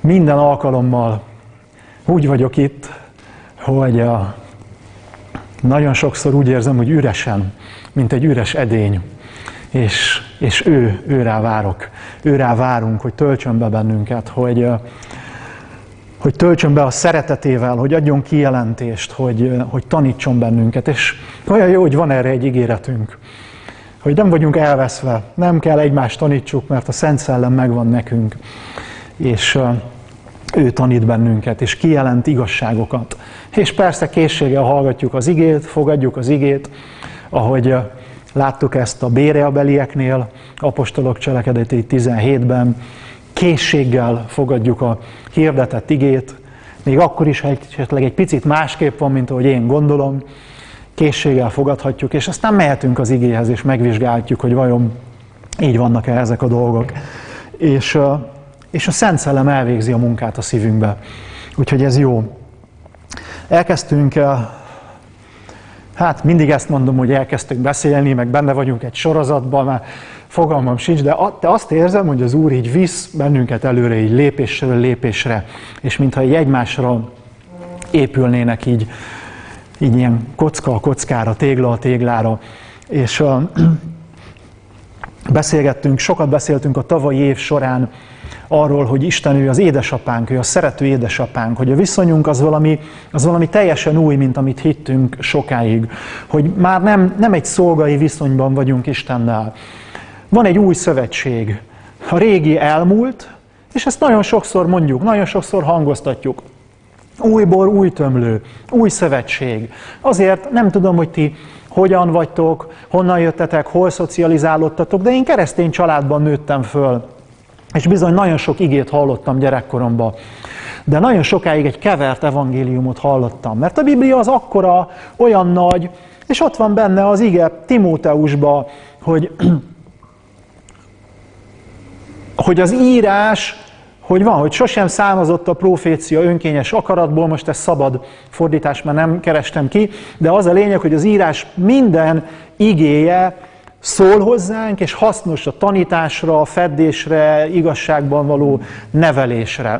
Minden alkalommal úgy vagyok itt, hogy nagyon sokszor úgy érzem, hogy üresen, mint egy üres edény. És őrá várok. Őrá várunk, hogy töltsön be bennünket, hogy töltsön be a szeretetével, hogy adjon kijelentést, hogy tanítson bennünket. És olyan jó, hogy van erre egy ígéretünk, hogy nem vagyunk elveszve, nem kell egymást tanítsuk, mert a Szent Szellem megvan nekünk. És ő tanít bennünket, és kijelent igazságokat. És persze készséggel hallgatjuk az igét, fogadjuk az igét, ahogy láttuk ezt a Béreabelieknél, apostolok cselekedetei 17-ben, készséggel fogadjuk a hirdetett igét, még akkor is, ha esetleg egy picit másképp van, mint ahogy én gondolom, készséggel fogadhatjuk, és aztán mehetünk az igéhez, és megvizsgáljuk, hogy vajon így vannak-e ezek a dolgok. És a Szent Szellem elvégzi a munkát a szívünkbe. Úgyhogy ez jó. Elkezdtünk, hát mindig ezt mondom, hogy elkezdtünk beszélni, meg benne vagyunk egy sorozatban, már fogalmam sincs, de azt érzem, hogy az Úr így visz bennünket előre, így lépésről lépésre, és mintha így egymásra épülnének így ilyen kocka a kockára, tégla a téglára. És sokat beszéltünk a tavalyi év során arról, hogy Isten ő az édesapánk, ő a szerető édesapánk, hogy a viszonyunk az valami teljesen új, mint amit hittünk sokáig. Hogy már nem egy szolgai viszonyban vagyunk Istennel. Van egy új szövetség. A régi elmúlt, és ezt nagyon sokszor mondjuk, nagyon sokszor hangoztatjuk. Új bor, új tömlő, új szövetség. Azért nem tudom, hogy ti hogyan vagytok, honnan jöttetek, hol szocializálódtatok, de én keresztény családban nőttem föl. És bizony nagyon sok igét hallottam gyerekkoromban. De nagyon sokáig egy kevert evangéliumot hallottam. Mert a Biblia az akkora, olyan nagy, és ott van benne az ige Timóteusban, hogy az írás, hogy sosem származott a profécia önkényes akaratból, most ez szabad fordítás, mert nem kerestem ki, de az a lényeg, hogy az írás minden igéje szól hozzánk, és hasznos a tanításra, a feddésre, igazságban való nevelésre.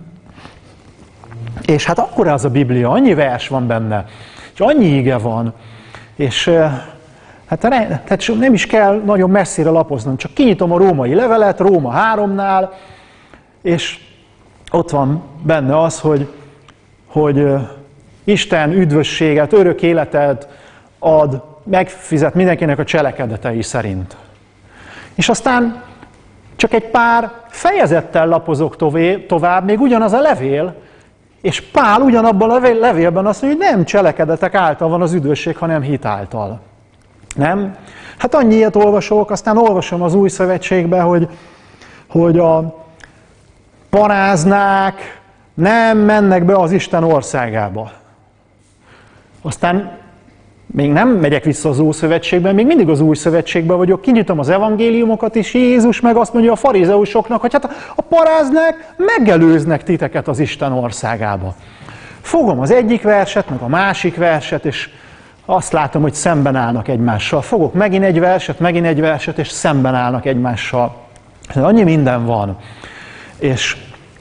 És hát akkora az a Biblia, annyi vers van benne, és annyi ige van, és hát nem is kell nagyon messzire lapoznom, csak kinyitom a római levelet, Róma 3-nál, és ott van benne az, hogy Isten üdvösséget, örök életet ad, megfizet mindenkinek a cselekedetei szerint. És aztán csak egy pár fejezettel lapozok tovább, még ugyanaz a levél, és Pál ugyanabban a levélben azt mondja, hogy nem cselekedetek által van az üdvösség, hanem hit által. Nem? Hát annyi ilyet olvasok, aztán olvasom az Új Szövetségben, hogy a paráznák nem mennek be az Isten országába. Aztán még nem megyek vissza az Ószövetségben, még mindig az Új Szövetségben vagyok, kinyitom az evangéliumokat, és Jézus meg azt mondja a farizeusoknak, hogy hát a paráznák megelőznek titeket az Isten országába. Fogom az egyik verset, meg a másik verset, és azt látom, hogy szemben állnak egymással. Fogok megint egy verset, és szemben állnak egymással. Annyi minden van. És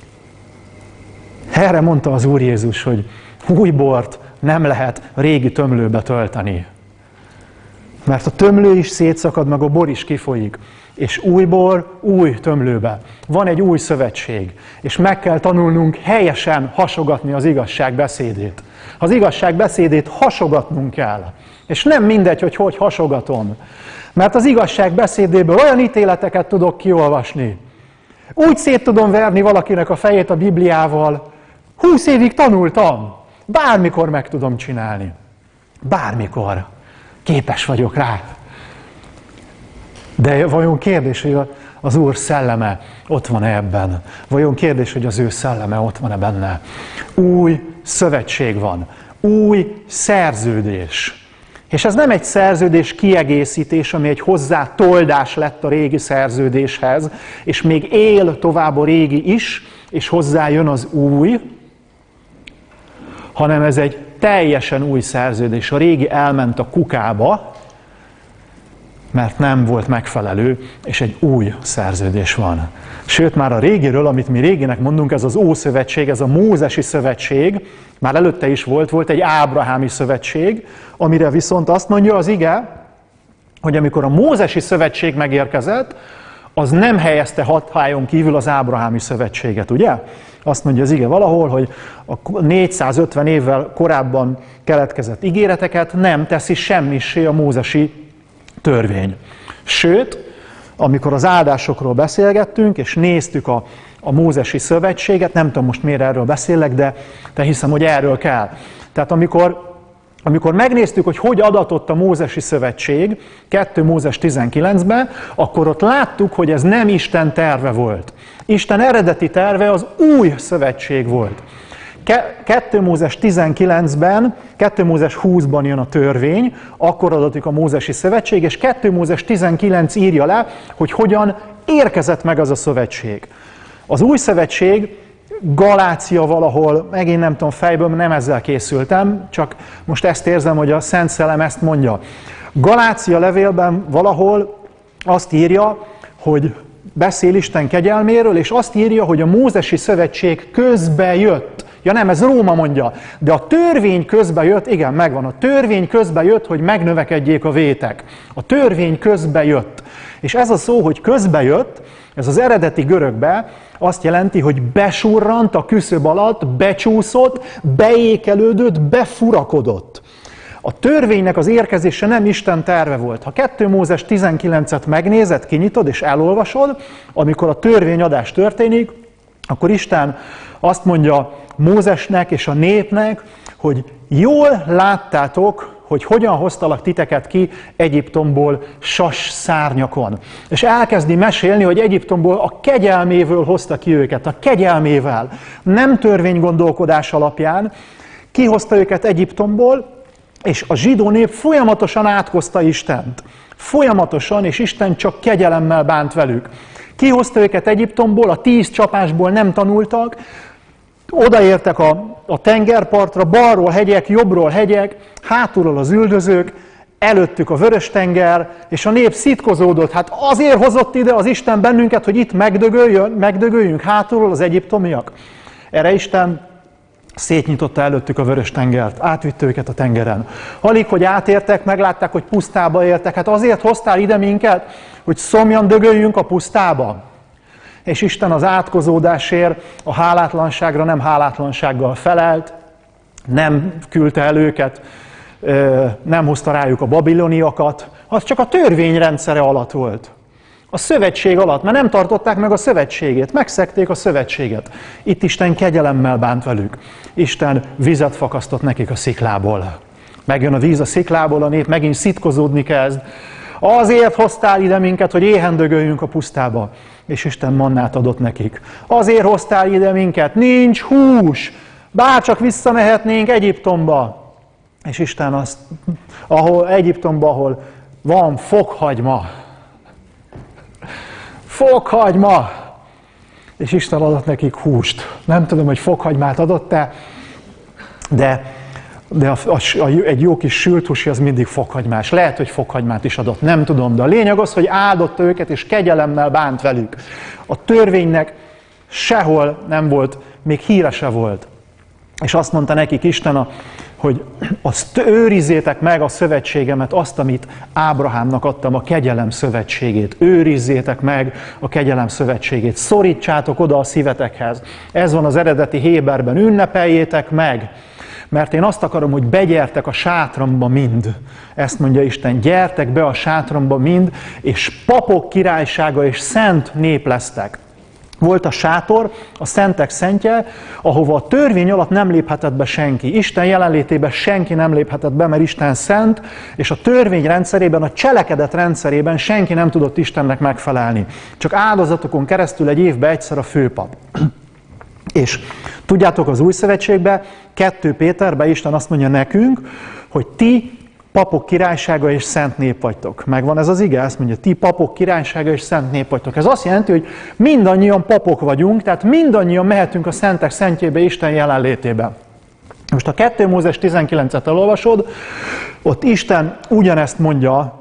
erre mondta az Úr Jézus, hogy új bort nem lehet régi tömlőbe tölteni. Mert a tömlő is szétszakad, meg a bor is kifolyik. És új bor, új tömlőbe. Van egy új szövetség, és meg kell tanulnunk helyesen hasogatni az igazság beszédét. Az igazság beszédét hasogatnunk kell. És nem mindegy, hogy hasogatom. Mert az igazság beszédéből olyan ítéleteket tudok kiolvasni. Úgy szét tudom verni valakinek a fejét a Bibliával. 20 évig tanultam. Bármikor meg tudom csinálni. Bármikor. Képes vagyok rá. De vajon kérdés, hogy az Úr szelleme ott van-e ebben? Vajon kérdés, hogy az ő szelleme ott van-e benne? Új szövetség van. Új szerződés. És ez nem egy szerződés kiegészítés, ami egy hozzátoldás lett a régi szerződéshez, és még él tovább a régi is, és hozzájön az új, hanem ez egy teljesen új szerződés. A régi elment a kukába, mert nem volt megfelelő, és egy új szerződés van. Sőt, már a régiről, amit mi réginek mondunk, ez az Ószövetség, ez a Mózesi szövetség, már előtte is volt egy ábrahámi szövetség, amire viszont azt mondja az ige, hogy amikor a Mózesi szövetség megérkezett, az nem helyezte hatályon kívül az ábrahámi szövetséget, ugye? Azt mondja az ige valahol, hogy a 450 évvel korábban keletkezett ígéreteket nem teszi semmissé a mózesi törvény. Sőt, amikor az áldásokról beszélgettünk, és néztük a Mózesi szövetséget, nem tudom most miért erről beszélek, de hiszem, hogy erről kell. Tehát amikor megnéztük, hogy adatott a Mózesi szövetség 2 Mózes 19-ben, akkor ott láttuk, hogy ez nem Isten terve volt. Isten eredeti terve az új szövetség volt. 2 Mózes 19-ben, 2 Mózes 20-ban jön a törvény, akkor adatik a Mózesi szövetség, és 2 Mózes 19 írja le, hogy hogyan érkezett meg az a szövetség. Az új szövetség, Galácia valahol, megint nem tudom fejből, nem ezzel készültem, csak most ezt érzem, hogy a Szent Szellem ezt mondja. Galácia levélben valahol azt írja, hogy beszél Isten kegyelméről, és azt írja, hogy a Mózesi szövetség közbe jött. Ja nem, ez Róma mondja, de a törvény közbe jött, igen, megvan, a törvény közbe jött, hogy megnövekedjék a vétek. A törvény közbe jött. És ez a szó, hogy közbe jött, ez az eredeti görögbe azt jelenti, hogy besurrant a küszöb alatt, becsúszott, beékelődött, befurakodott. A törvénynek az érkezése nem Isten terve volt. Ha 2 Mózes 19-et megnézed, kinyitod és elolvasod, amikor a törvényadás történik, akkor Isten azt mondja Mózesnek és a népnek, hogy jól láttátok, hogy hogyan hoztalak titeket ki Egyiptomból sas szárnyakon. És elkezdi mesélni, hogy Egyiptomból a kegyelmével hozta ki őket, a kegyelmével, nem törvénygondolkodás alapján, kihozta őket Egyiptomból, és a zsidó nép folyamatosan átkozta Istent. Folyamatosan, és Isten csak kegyelemmel bánt velük. Kihozta őket Egyiptomból, a 10 csapásból nem tanultak, odaértek a tengerpartra, balról hegyek, jobbról hegyek, hátulról az üldözők, előttük a Vörös-tenger, és a nép szitkozódott. Hát azért hozott ide az Isten bennünket, hogy itt megdögöljünk hátulról az egyiptomiak. Erre Isten szétnyitotta előttük a Vörös-tengert, átvitte őket a tengeren. Alig, hogy átértek, meglátták, hogy pusztába értek. Hát azért hoztál ide minket, hogy szomjan dögöljünk a pusztába. És Isten az átkozódásért, a hálátlanságra nem hálátlansággal felelt, nem küldte el őket, nem hozta rájuk a babiloniakat, az csak a törvény rendszere alatt volt. A szövetség alatt, mert nem tartották meg a szövetségét, megszegték a szövetséget. Itt Isten kegyelemmel bánt velük. Isten vizet fakasztott nekik a sziklából. Megjön a víz a sziklából, a nép megint szitkozódni kezd. Azért hoztál ide minket, hogy éhen dögöljünk a pusztába. És Isten mannát adott nekik. Azért hoztál ide minket, nincs hús, bárcsak visszamehetnénk Egyiptomba. És Isten azt, Egyiptomba, ahol van fokhagyma. Fokhagyma! És Isten adott nekik húst. Nem tudom, hogy fokhagymát adott-e, de egy jó kis sült húsi az mindig fokhagymás. Lehet, hogy fokhagymát is adott, nem tudom, de a lényeg az, hogy áldotta őket, és kegyelemmel bánt velük. A törvénynek sehol nem volt, még híre se volt. És azt mondta nekik Isten, hogy azt őrizzétek meg a szövetségemet, azt, amit Ábrahámnak adtam, a kegyelem szövetségét. Őrizzétek meg a kegyelem szövetségét. Szorítsátok oda a szívetekhez. Ez van az eredeti héberben. Ünnepeljétek meg. Mert én azt akarom, hogy begyertek a sátramba mind. Ezt mondja Isten, gyertek be a sátramba mind, és papok királysága és szent nép lesztek. Volt a sátor, a szentek szentje, ahova a törvény alatt nem léphetett be senki. Isten jelenlétében senki nem léphetett be, mert Isten szent, és a törvény rendszerében, a cselekedet rendszerében senki nem tudott Istennek megfelelni. Csak áldozatokon keresztül egy évben egyszer a főpap. És tudjátok, az új szövetségben, 2 Péterben Isten azt mondja nekünk, hogy ti papok királysága és szent nép vagytok. Megvan ez az ige? Azt mondja, ti papok királysága és szent nép vagytok. Ez azt jelenti, hogy mindannyian papok vagyunk, tehát mindannyian mehetünk a szentek szentjébe Isten jelenlétébe. Most a 2 Mózes 19-et elolvasod, ott Isten ugyanezt mondja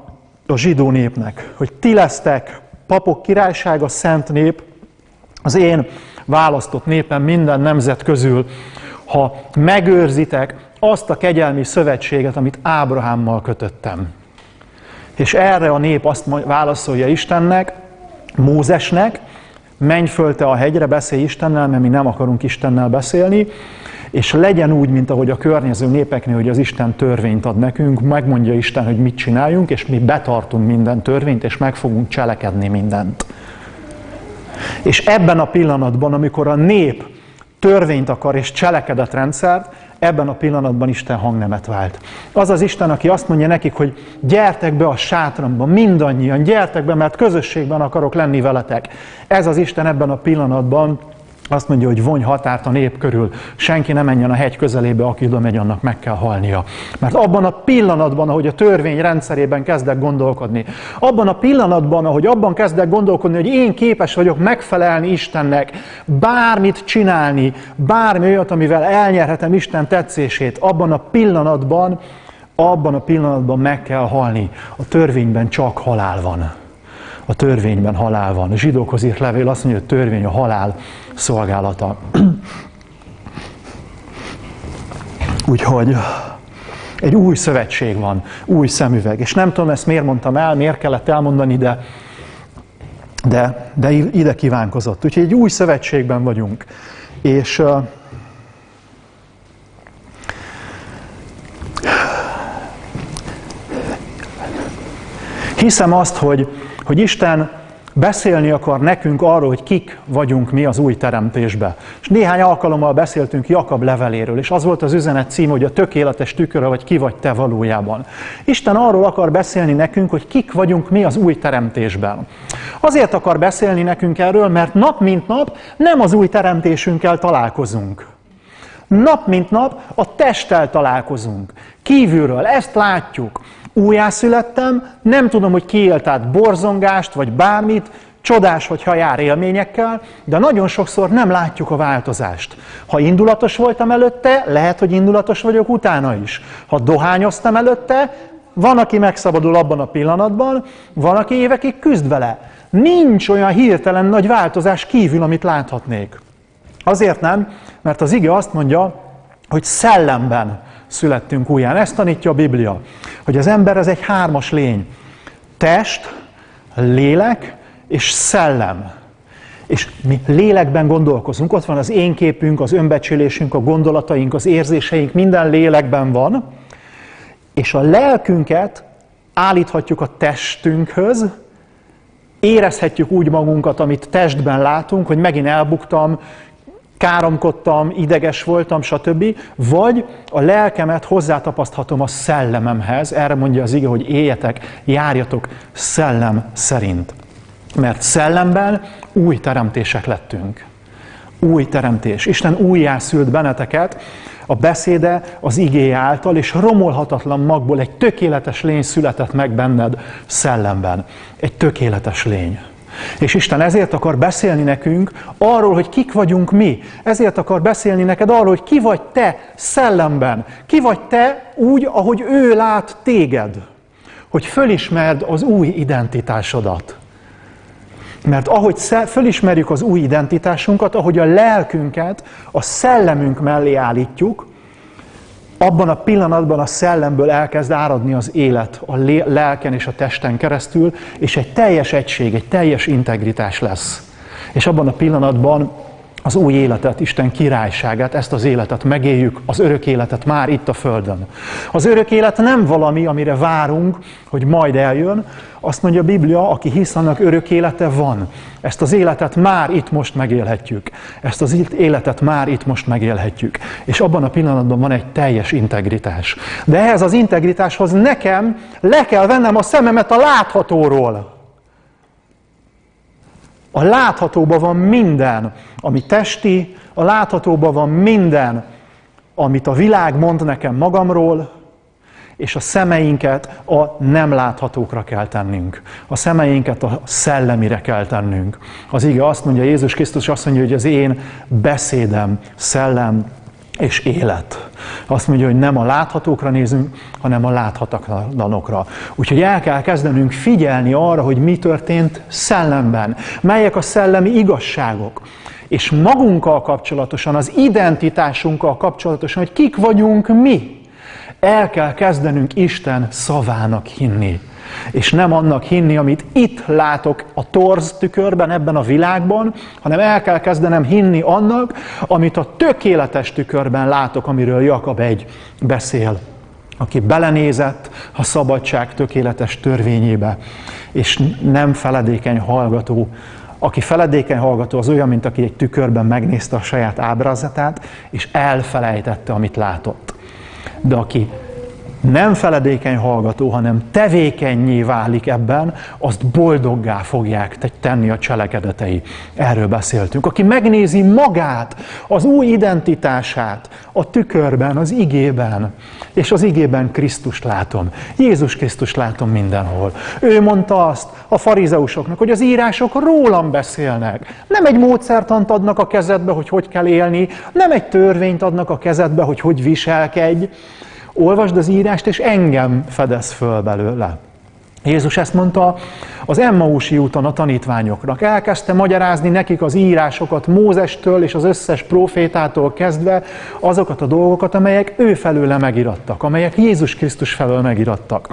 a zsidó népnek, hogy ti lesztek papok királysága, szent nép, az én választott népem minden nemzet közül, ha megőrzitek azt a kegyelmi szövetséget, amit Ábrahámmal kötöttem. És erre a nép azt válaszolja Istennek, Mózesnek, menj föl te a hegyre, beszélj Istennel, mert mi nem akarunk Istennel beszélni, és legyen úgy, mint ahogy a környező népeknél, hogy az Isten törvényt ad nekünk, megmondja Isten, hogy mit csináljunk, és mi betartunk minden törvényt, és meg fogunk cselekedni mindent. És ebben a pillanatban, amikor a nép törvényt akar és cselekedetrendszert, ebben a pillanatban Isten hangnemet vált. Az az Isten, aki azt mondja nekik, hogy gyertek be a sátramba, mindannyian, gyertek be, mert közösségben akarok lenni veletek. Ez az Isten ebben a pillanatban azt mondja, hogy vonj határt a nép körül, senki ne menjen a hegy közelébe, aki oda megy, annak meg kell halnia. Mert abban a pillanatban, ahogy a törvény rendszerében kezdek gondolkodni, abban a pillanatban, ahogy abban kezdek gondolkodni, hogy én képes vagyok megfelelni Istennek, bármit csinálni, bármi olyat, amivel elnyerhetem Isten tetszését, abban a pillanatban meg kell halni. A törvényben csak halál van. A törvényben halál van. A zsidókhoz írt levél azt mondja, hogy a törvény a halál szolgálata. Úgyhogy egy új szövetség van, új szemüveg. És nem tudom, ezt miért mondtam el, miért kellett elmondani, de ide kívánkozott. Úgyhogy egy új szövetségben vagyunk. És hiszem azt, hogy Isten beszélni akar nekünk arról, hogy kik vagyunk mi az új teremtésbe. És néhány alkalommal beszéltünk Jakab leveléről, és az volt az üzenet címe, hogy a tökéletes tükör, vagy ki vagy te valójában. Isten arról akar beszélni nekünk, hogy kik vagyunk mi az új teremtésben. Azért akar beszélni nekünk erről, mert nap mint nap nem az új teremtésünkkel találkozunk. Nap mint nap a testtel találkozunk. Kívülről ezt látjuk. Újjászülettem, nem tudom, hogy ki élt át borzongást, vagy bármit, csodás, hogyha jár élményekkel, de nagyon sokszor nem látjuk a változást. Ha indulatos voltam előtte, lehet, hogy indulatos vagyok utána is. Ha dohányoztam előtte, van, aki megszabadul abban a pillanatban, van, aki évekig küzd vele. Nincs olyan hirtelen nagy változás kívül, amit láthatnék. Azért nem, mert az ige azt mondja, hogy szellemben születtünk újján. Ezt tanítja a Biblia, hogy az ember az egy hármas lény. Test, lélek és szellem. És mi lélekben gondolkozunk, ott van az én képünk, az önbecsülésünk, a gondolataink, az érzéseink, minden lélekben van, és a lelkünket állíthatjuk a testünkhöz, érezhetjük úgy magunkat, amit testben látunk, hogy megint elbuktam, káromkodtam, ideges voltam, stb. Vagy a lelkemet hozzátapaszthatom a szellememhez, erre mondja az ige, hogy éljetek, járjatok szellem szerint. Mert szellemben új teremtések lettünk. Új teremtés. Isten újjászült benneteket a beszéde az igéje által, és romolhatatlan magból egy tökéletes lény született meg benned szellemben. Egy tökéletes lény. És Isten ezért akar beszélni nekünk arról, hogy kik vagyunk mi. Ezért akar beszélni neked arról, hogy ki vagy te szellemben. Ki vagy te úgy, ahogy ő lát téged. Hogy fölismerd az új identitásodat. Mert ahogy fölismerjük az új identitásunkat, ahogy a lelkünket a szellemünk mellé állítjuk, abban a pillanatban a szellemből elkezd áradni az élet a lelken és a testen keresztül, és egy teljes egység, egy teljes integritás lesz. És abban a pillanatban az új életet, Isten királyságát, ezt az életet megéljük, az örök életet már itt a Földön. Az örök élet nem valami, amire várunk, hogy majd eljön. Azt mondja a Biblia, aki hisz, annak örök élete van. Ezt az életet már itt most megélhetjük. Ezt az életet már itt most megélhetjük. És abban a pillanatban van egy teljes integritás. De ehhez az integritáshoz nekem le kell vennem a szememet a láthatóról. A láthatóban van minden, ami testi, a láthatóban van minden, amit a világ mond nekem magamról, és a szemeinket a nem láthatókra kell tennünk. A szemeinket a szellemire kell tennünk. Az ige azt mondja, Jézus Krisztus azt mondja, hogy az én beszédem szellem és élet. Azt mondja, hogy nem a láthatókra nézünk, hanem a láthatatlanokra. Úgyhogy el kell kezdenünk figyelni arra, hogy mi történt szellemben, melyek a szellemi igazságok. És magunkkal kapcsolatosan, az identitásunkkal kapcsolatosan, hogy kik vagyunk mi. El kell kezdenünk Isten szavának hinni. És nem annak hinni, amit itt látok a torz tükörben, ebben a világban, hanem el kell kezdenem hinni annak, amit a tökéletes tükörben látok, amiről Jakab 1 beszél. Aki belenézett a szabadság tökéletes törvényébe, és nem feledékeny hallgató. Aki feledékeny hallgató, az olyan, mint aki egy tükörben megnézte a saját ábrázatát, és elfelejtette, amit látott. De aki nem feledékeny hallgató, hanem tevékennyé válik ebben, azt boldoggá fogják tenni a cselekedetei. Erről beszéltünk. Aki megnézi magát, az új identitását a tükörben, az igében, és az igében Krisztust látom. Jézus Krisztust látom mindenhol. Ő mondta azt a farizeusoknak, hogy az írások rólam beszélnek. Nem egy módszertant adnak a kezedbe, hogy hogy kell élni, nem egy törvényt adnak a kezedbe, hogy hogy viselkedj. Olvasd az írást, és engem fedez föl belőle. Jézus ezt mondta az Emmausi úton a tanítványoknak. Elkezdte magyarázni nekik az írásokat Mózestől és az összes prófétától kezdve, azokat a dolgokat, amelyek ő felőle megirattak, amelyek Jézus Krisztus felől megirattak.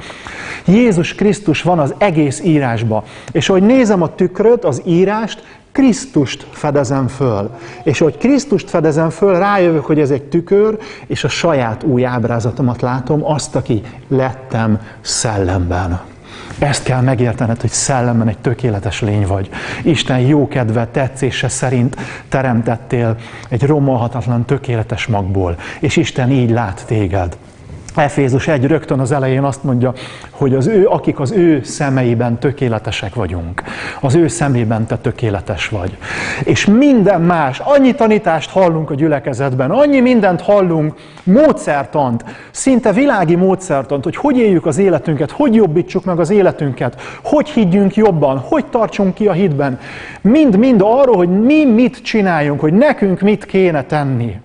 Jézus Krisztus van az egész írásba. És ahogy nézem a tükröt, az írást, Krisztust fedezem föl. És ahogy Krisztust fedezem föl, rájövök, hogy ez egy tükör, és a saját új ábrázatomat látom, azt, aki lettem szellemben. Ezt kell megértened, hogy szellemben egy tökéletes lény vagy. Isten jókedve, tetszése szerint teremtettél egy romolhatatlan, tökéletes magból. És Isten így lát téged. Efézus 1 rögtön az elején azt mondja, hogy akik az ő szemeiben tökéletesek vagyunk. Az ő szemében te tökéletes vagy. És minden más, annyi tanítást hallunk a gyülekezetben, annyi mindent hallunk, módszertant, szinte világi módszertant, hogy éljük az életünket, hogy jobbítsuk meg az életünket, hogy higgyünk jobban, hogy tartsunk ki a hitben. Mind-mind arról, hogy mi mit csináljunk, hogy nekünk mit kéne tenni.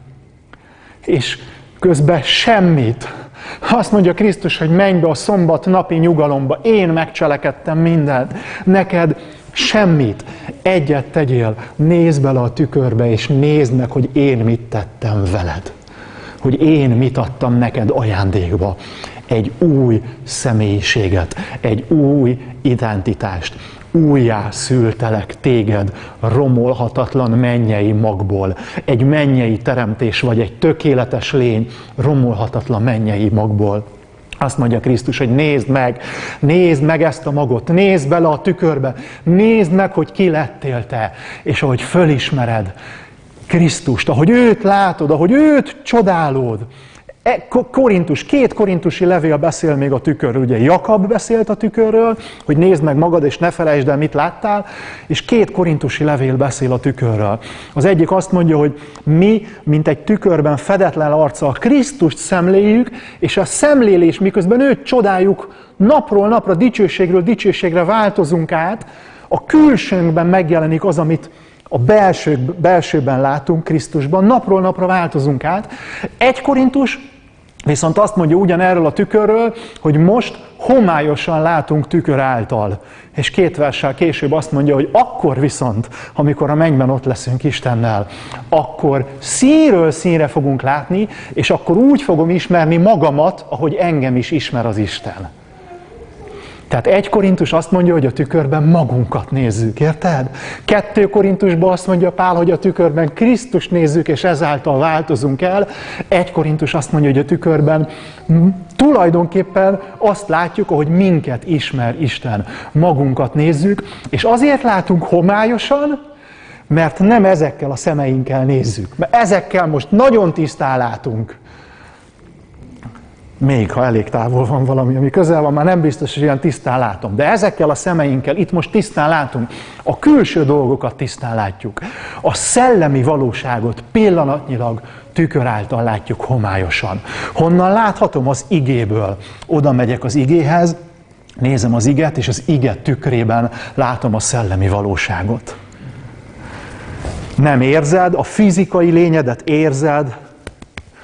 És közben semmit. Azt mondja Krisztus, hogy menj be a szombat napi nyugalomba, én megcselekedtem mindent, neked semmit. Egyet tegyél, nézd bele a tükörbe, és nézd meg, hogy én mit tettem veled. Hogy én mit adtam neked ajándékba. Egy új személyiséget, egy új identitást. Újjá szültelek téged romolhatatlan mennyei magból. Egy mennyei teremtés vagy, egy tökéletes lény romolhatatlan mennyei magból. Azt mondja Krisztus, hogy nézd meg ezt a magot, nézd bele a tükörbe, nézd meg, hogy ki lettél te, és ahogy fölismered Krisztust, ahogy őt látod, ahogy őt csodálod. Két korintusi levél beszél még a tükörről. Ugye Jakab beszélt a tükörről, hogy nézd meg magad, és ne felejtsd el, mit láttál, és 2 korintusi levél beszél a tükörről. Az egyik azt mondja, hogy mi, mint egy tükörben fedetlen arccal Krisztust szemléljük, és a szemlélés, miközben őt csodáljuk, napról napra, dicsőségről dicsőségre változunk át, a külsőnkben megjelenik az, amit a belsőben látunk Krisztusban, napról napra változunk át. 1 Korintus viszont azt mondja ugyanerről a tükörről, hogy most homályosan látunk tükör által. És 2 verssel később azt mondja, hogy akkor viszont, amikor a mennyben ott leszünk Istennel, akkor színről színre fogunk látni, és akkor úgy fogom ismerni magamat, ahogy engem is ismer az Isten. Tehát 1 Korintus azt mondja, hogy a tükörben magunkat nézzük, érted? 2 Korintusban azt mondja Pál, hogy a tükörben Krisztust nézzük, és ezáltal változunk el. 1 Korintus azt mondja, hogy a tükörben tulajdonképpen azt látjuk, ahogy minket ismer Isten. Magunkat nézzük, és azért látunk homályosan, mert nem ezekkel a szemeinkkel nézzük. Mert ezekkel most nagyon tisztán látunk. Még ha elég távol van valami, ami közel van, már nem biztos, hogy ilyen tisztán látom. De ezekkel a szemeinkkel itt most tisztán látunk. A külső dolgokat tisztán látjuk. A szellemi valóságot pillanatnyilag tükör által látjuk homályosan. Honnan láthatom? Az igéből. Oda megyek az igéhez, nézem az iget, és az ige tükrében látom a szellemi valóságot. Nem érzed, a fizikai lényedet érzed,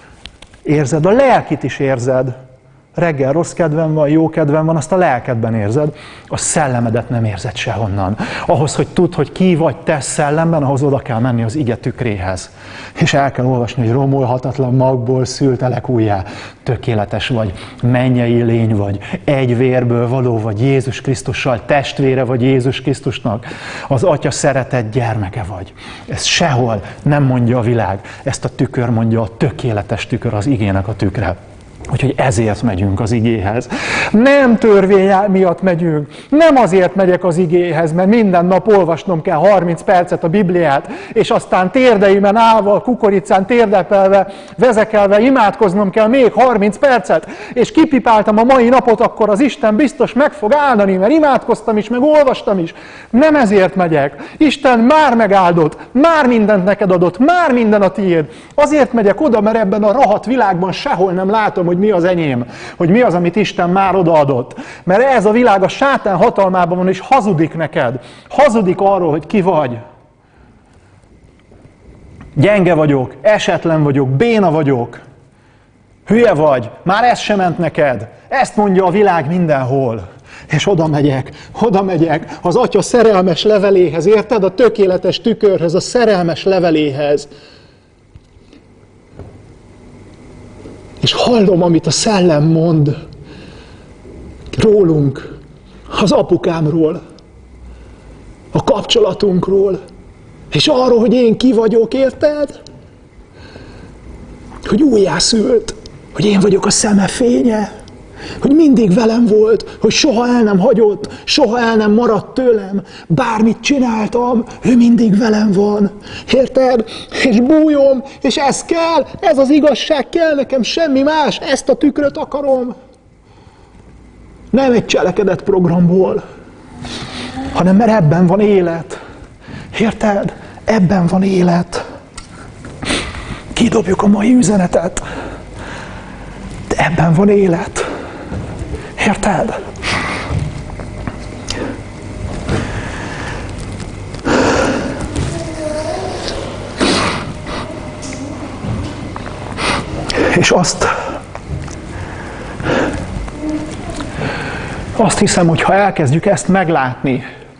Érzed, a lelkit is érzed. Reggel rossz kedven van, jó kedven van, azt a lelkedben érzed. A szellemedet nem érzed sehonnan. Ahhoz, hogy tudd, hogy ki vagy te szellemben, ahhoz oda kell menni az ige tükréhez. És el kell olvasni, hogy romolhatatlan magból szültelek újjá. Tökéletes vagy, mennyei lény vagy, egy vérből való vagy, Jézus Krisztussal testvére vagy Jézus Krisztusnak. Az Atya szeretett gyermeke vagy. Ez sehol nem mondja a világ. Ezt a tükör mondja, a tökéletes tükör, az igének a tükre. Úgyhogy ezért megyünk az igéhez. Nem törvény miatt megyünk. Nem azért megyek az igéhez, mert minden nap olvasnom kell 30 percet a Bibliát, és aztán térdeimen állva, kukoricán térdepelve, vezekelve imádkoznom kell még 30 percet, és kipipáltam a mai napot, akkor az Isten biztos meg fog áldani, mert imádkoztam is, meg olvastam is. Nem ezért megyek. Isten már megáldott, már mindent neked adott, már minden a tiéd. Azért megyek oda, mert ebben a rohadt világban sehol nem látom, hogy mi az enyém, hogy mi az, amit Isten már odaadott. Mert ez a világ a sátán hatalmában van, és hazudik neked. Hazudik arról, hogy ki vagy. Gyenge vagyok, esetlen vagyok, béna vagyok. Hülye vagy, már ez sem ment neked. Ezt mondja a világ mindenhol. És oda megyek az Atya szerelmes leveléhez, érted? A tökéletes tükörhöz, a szerelmes leveléhez. És hallom, amit a Szellem mond rólunk, az apukámról, a kapcsolatunkról, és arról, hogy én ki vagyok, érted? Hogy újjászült, hogy én vagyok a szeme fénye, hogy mindig velem volt, hogy soha el nem hagyott, soha el nem maradt tőlem, bármit csináltam, ő mindig velem van, érted? És bújom, és ez kell, ez az igazság kell nekem, semmi más, ezt a tükröt akarom. Nem egy cselekedett programból, hanem mert ebben van élet, érted? Ebben van élet. Kidobjuk a mai üzenetet, de ebben van élet. Érted? És azt hiszem, hogy ha elkezdjük ezt meglátni,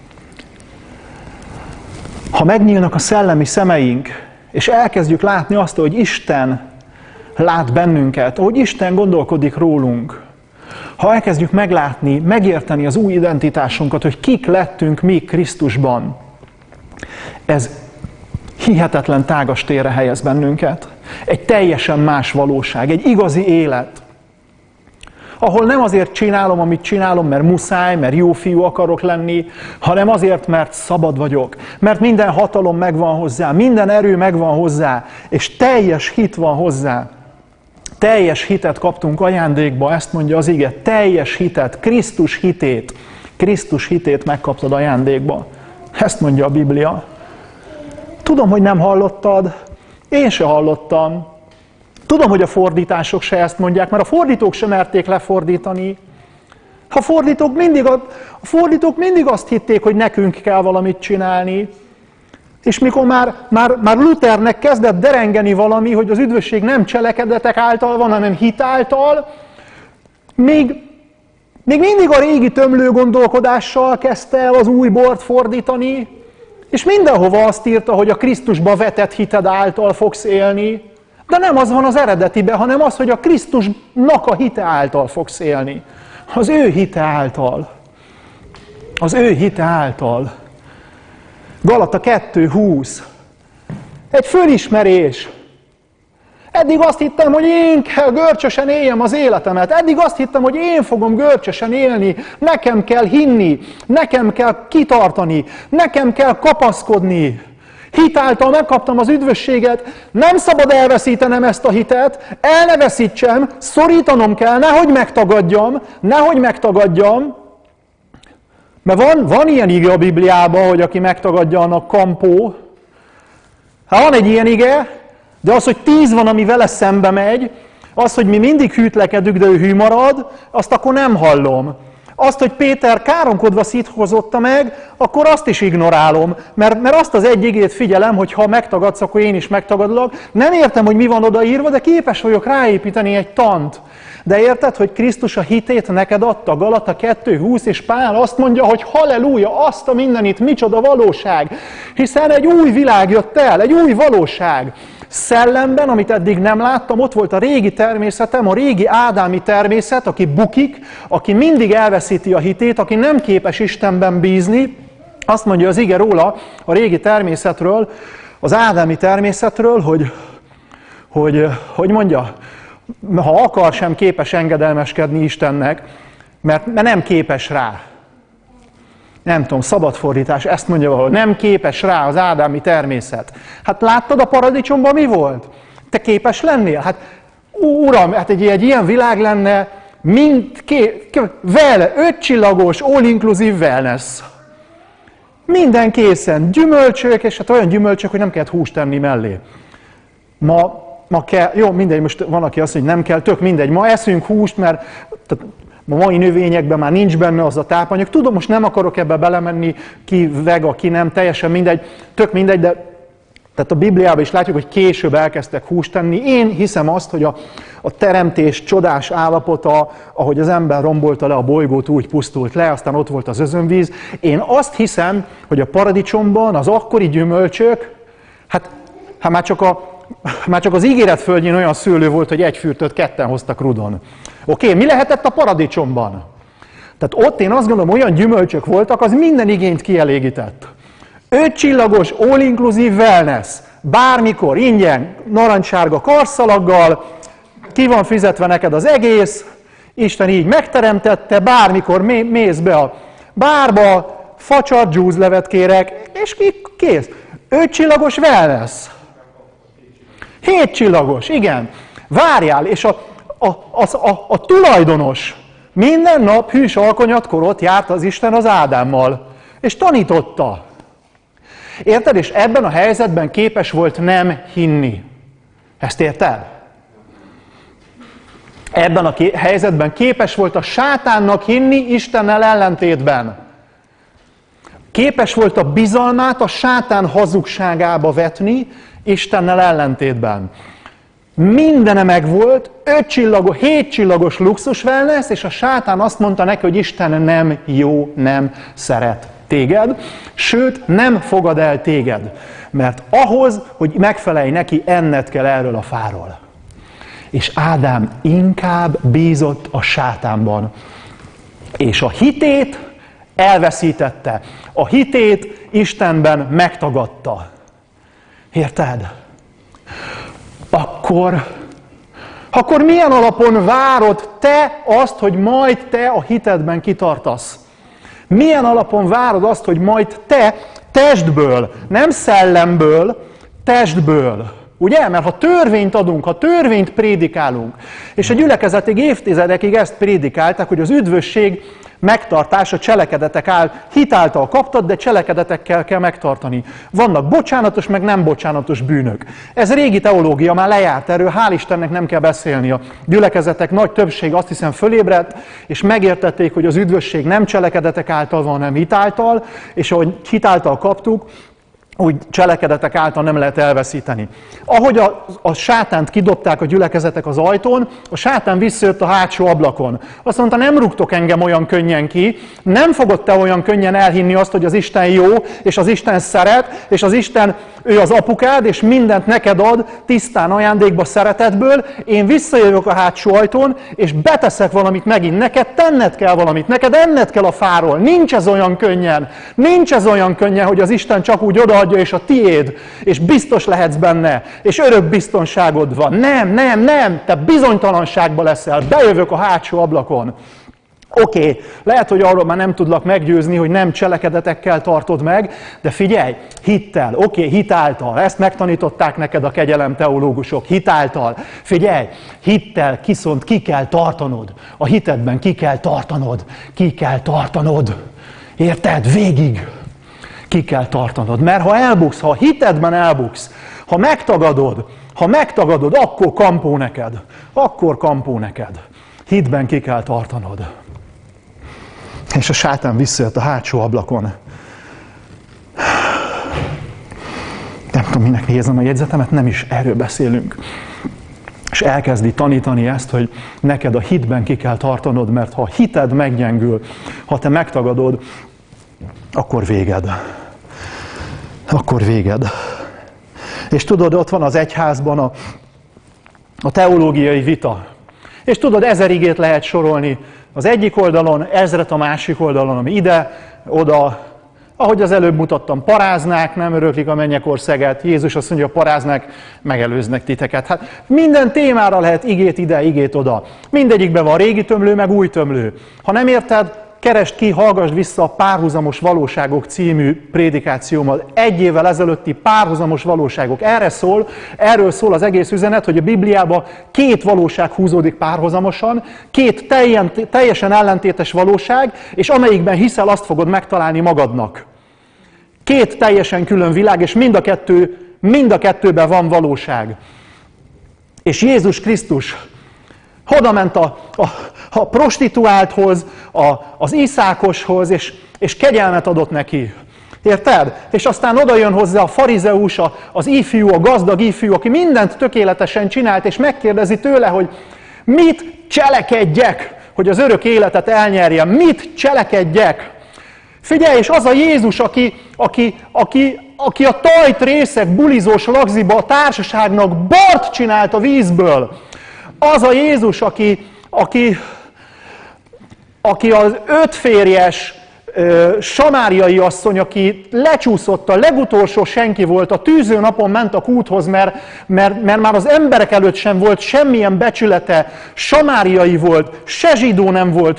ha megnyílnak a szellemi szemeink, és elkezdjük látni azt, hogy Isten lát bennünket, ahogy Isten gondolkodik rólunk, ha elkezdjük meglátni, megérteni az új identitásunkat, hogy kik lettünk mi Krisztusban, ez hihetetlen tágas térre helyez bennünket. Egy teljesen más valóság, egy igazi élet, ahol nem azért csinálom, amit csinálom, mert muszáj, mert jó fiú akarok lenni, hanem azért, mert szabad vagyok, mert minden hatalom megvan hozzá, minden erő megvan hozzá, és teljes hit van hozzá. Teljes hitet kaptunk ajándékba, ezt mondja az ige, teljes hitet, Krisztus hitét megkaptad ajándékba. Ezt mondja a Biblia. Tudom, hogy nem hallottad, én se hallottam. Tudom, hogy a fordítások se ezt mondják, mert a fordítók sem merték lefordítani. A fordítók mindig azt hitték, hogy nekünk kell valamit csinálni. És mikor már Luthernek kezdett derengeni valami, hogy az üdvösség nem cselekedetek által van, hanem hit által, még mindig a régi tömlő gondolkodással kezdte el az új bort fordítani, és mindenhova azt írta, hogy a Krisztusba vetett hited által fogsz élni. De nem az van az eredetiben, hanem az, hogy a Krisztusnak a hite által fogsz élni. Az ő hite által. Az ő hite által. Galata 2:20. Egy fölismerés. Eddig azt hittem, hogy én kell görcsösen éljem az életemet. Eddig azt hittem, hogy én fogom görcsösen élni. Nekem kell hinni. Nekem kell kitartani. Nekem kell kapaszkodni. Hitáltal megkaptam az üdvösséget. Nem szabad elveszítenem ezt a hitet. El ne veszítsem. Szorítanom kell. Nehogy megtagadjam. Mert van ilyen ige a Bibliában, hogy aki megtagadja, annak kampó. Hát van egy ilyen ige, de az, hogy 10 van, ami vele szembe megy, az, hogy mi mindig hűtlekedünk, de ő hű marad, azt akkor nem hallom. Azt, hogy Péter káromkodva szitkozotta meg, akkor azt is ignorálom, mert azt az egy igét figyelem, hogy ha megtagadsz, akkor én is megtagadlak. Nem értem, hogy mi van odaírva, de képes vagyok ráépíteni egy tant. De érted, hogy Krisztus a hitét neked adta, Galata 2:20, és Pál azt mondja, hogy halleluja, azt a mindenit, micsoda valóság. Hiszen egy új világ jött el, egy új valóság. Szellemben, amit eddig nem láttam, ott volt a régi természetem, a régi ádámi természet, aki bukik, aki mindig elveszíti a hitét, aki nem képes Istenben bízni. Azt mondja az ige róla, a régi természetről, az ádámi természetről, hogy mondja, ha akar, sem képes engedelmeskedni Istennek, mert nem képes rá. Nem tudom, szabadfordítás, ezt mondja valahol, nem képes rá az ádámi természet. Hát láttad a paradicsomban mi volt? Te képes lennél? Hát uram, hát egy ilyen világ lenne, öt csillagos, all-inclusive wellness. Minden készen, gyümölcsök, és hát olyan gyümölcsök, hogy nem kellett húst tenni mellé. Ma kell, jó, mindegy, most van, aki azt mondja, hogy nem kell, tök mindegy, ma eszünk húst, mert a mai növényekben már nincs benne az a tápanyag. Tudom, most nem akarok ebbe belemenni, ki vega, ki nem, teljesen mindegy, tök mindegy, de tehát a Bibliában is látjuk, hogy később elkezdtek húst tenni. Én hiszem azt, hogy a teremtés csodás állapota, ahogy az ember rombolta le a bolygót, úgy pusztult le, aztán ott volt az özönvíz. Én azt hiszem, hogy a paradicsomban az akkori gyümölcsök, hát már csak az ígéret földjén olyan szőlő volt, hogy egy fürtöt ketten hoztak rudon. Oké, mi lehetett a paradicsomban? Tehát ott én azt gondolom, olyan gyümölcsök voltak, az minden igényt kielégített. 5 csillagos, all-inclusive wellness, bármikor, ingyen, narancssárga karszalaggal, ki van fizetve neked az egész, Isten így megteremtette, bármikor mész be a bárba, facsart, dzsúzlevet kérek, és kész. 5 csillagos wellness. 7 csillagos, igen. Várjál, és a tulajdonos minden nap hűs alkonyatkor ott járt az Isten az Ádámmal, és tanította. Érted? És ebben a helyzetben képes volt nem hinni. Ezt érted? Ebben a helyzetben képes volt a sátánnak hinni Istennel ellentétben. Képes volt a bizalmát a sátán hazugságába vetni Istennel ellentétben. Mindene megvolt, 7 csillagos luxus wellness, és a sátán azt mondta neki, hogy Isten nem jó, nem szeret téged, sőt nem fogad el téged, mert ahhoz, hogy megfelelj neki, enned kell erről a fáról. És Ádám inkább bízott a sátánban, és a hitét elveszítette. A hitét Istenben megtagadta. Érted? Akkor milyen alapon várod te azt, hogy majd te a hitedben kitartasz? Milyen alapon várod azt, hogy majd te testből, nem szellemből, testből, ugye? Mert ha törvényt adunk, ha törvényt prédikálunk, és a gyülekezetig évtizedekig ezt prédikálták, hogy az üdvösség megtartása cselekedetek hit által kaptad, de cselekedetekkel kell megtartani. Vannak bocsánatos, meg nem bocsánatos bűnök. Ez régi teológia, már lejárt, erről hál' Istennek nem kell beszélni. A gyülekezetek nagy többség azt hiszem fölébredt, és megértették, hogy az üdvösség nem cselekedetek által van, hanem hit által, és ahogy hit által kaptuk, úgy cselekedetek által nem lehet elveszíteni. Ahogy a sátánt kidobták a gyülekezetek az ajtón, a sátán visszajött a hátsó ablakon. Azt mondta, nem rúgtok engem olyan könnyen ki, nem fogod te olyan könnyen elhinni azt, hogy az Isten jó, és az Isten szeret, és az Isten, ő az apukád, és mindent neked ad tisztán ajándékba szeretetből. Én visszajövök a hátsó ajtón, és beteszek valamit megint. Neked tenned kell valamit, neked enned kell a fáról. Nincs ez olyan könnyen. Nincs ez olyan könnyen, hogy az Isten csak úgy odaadja, és a tiéd, és biztos lehetsz benne, és örök biztonságod van. Nem, te bizonytalanságba leszel, bejövök a hátsó ablakon. Oké, lehet, hogy arról már nem tudlak meggyőzni, hogy nem cselekedetekkel tartod meg, de figyelj, hittel, hit által, ezt megtanították neked a kegyelem teológusok, hit által, figyelj, hittel viszont ki kell tartanod, a hitedben ki kell tartanod, érted? Végig. Ki kell tartanod, mert ha elbuksz, ha a hitedben elbuksz, ha megtagadod, akkor kampó neked. Hitben ki kell tartanod. És a sátán visszajött a hátsó ablakon. Nem tudom, minek nézem a jegyzetemet, nem is erről beszélünk. És elkezdi tanítani ezt, hogy neked a hitben ki kell tartanod, mert ha a hited meggyengül, ha te megtagadod, akkor véged. Akkor véged. És tudod, ott van az egyházban a teológiai vita. És tudod, 1000 igét lehet sorolni az egyik oldalon, 1000-et a másik oldalon, ami ide, oda, ahogy az előbb mutattam, paráznák, nem öröklik a mennyek országát. Jézus azt mondja, a paráznák megelőznek titeket. Hát minden témára lehet igét ide, igét oda. Mindegyikben van régi tömlő, meg új tömlő. Ha nem érted, keresd ki, hallgassd vissza a Párhuzamos valóságok című prédikációmat. 1 évvel ezelőtti Párhuzamos valóságok. Erről szól az egész üzenet, hogy a Bibliában 2 valóság húzódik párhuzamosan, 2 teljesen ellentétes valóság, és amelyikben hiszel, azt fogod megtalálni magadnak. 2 teljesen külön világ, és mind a kettőben van valóság. És Jézus Krisztus oda ment a prostituálthoz, az iszákoshoz, és kegyelmet adott neki. Érted? És aztán oda jön hozzá a farizeus, az ifjú, a gazdag ifjú, aki mindent tökéletesen csinált, és megkérdezi tőle, hogy mit cselekedjek, hogy az örök életet elnyerjem. Mit cselekedjek? Figyelj, és az a Jézus, aki a tajtrészek bulizós lagziba a társaságnak bort csinált a vízből. Az a Jézus, aki az 5 férjes samáriai asszony, aki lecsúszott, a legutolsó senki volt, a tűző napon ment a kúthoz, mert már az emberek előtt sem volt semmilyen becsülete, samáriai volt, se zsidó nem volt,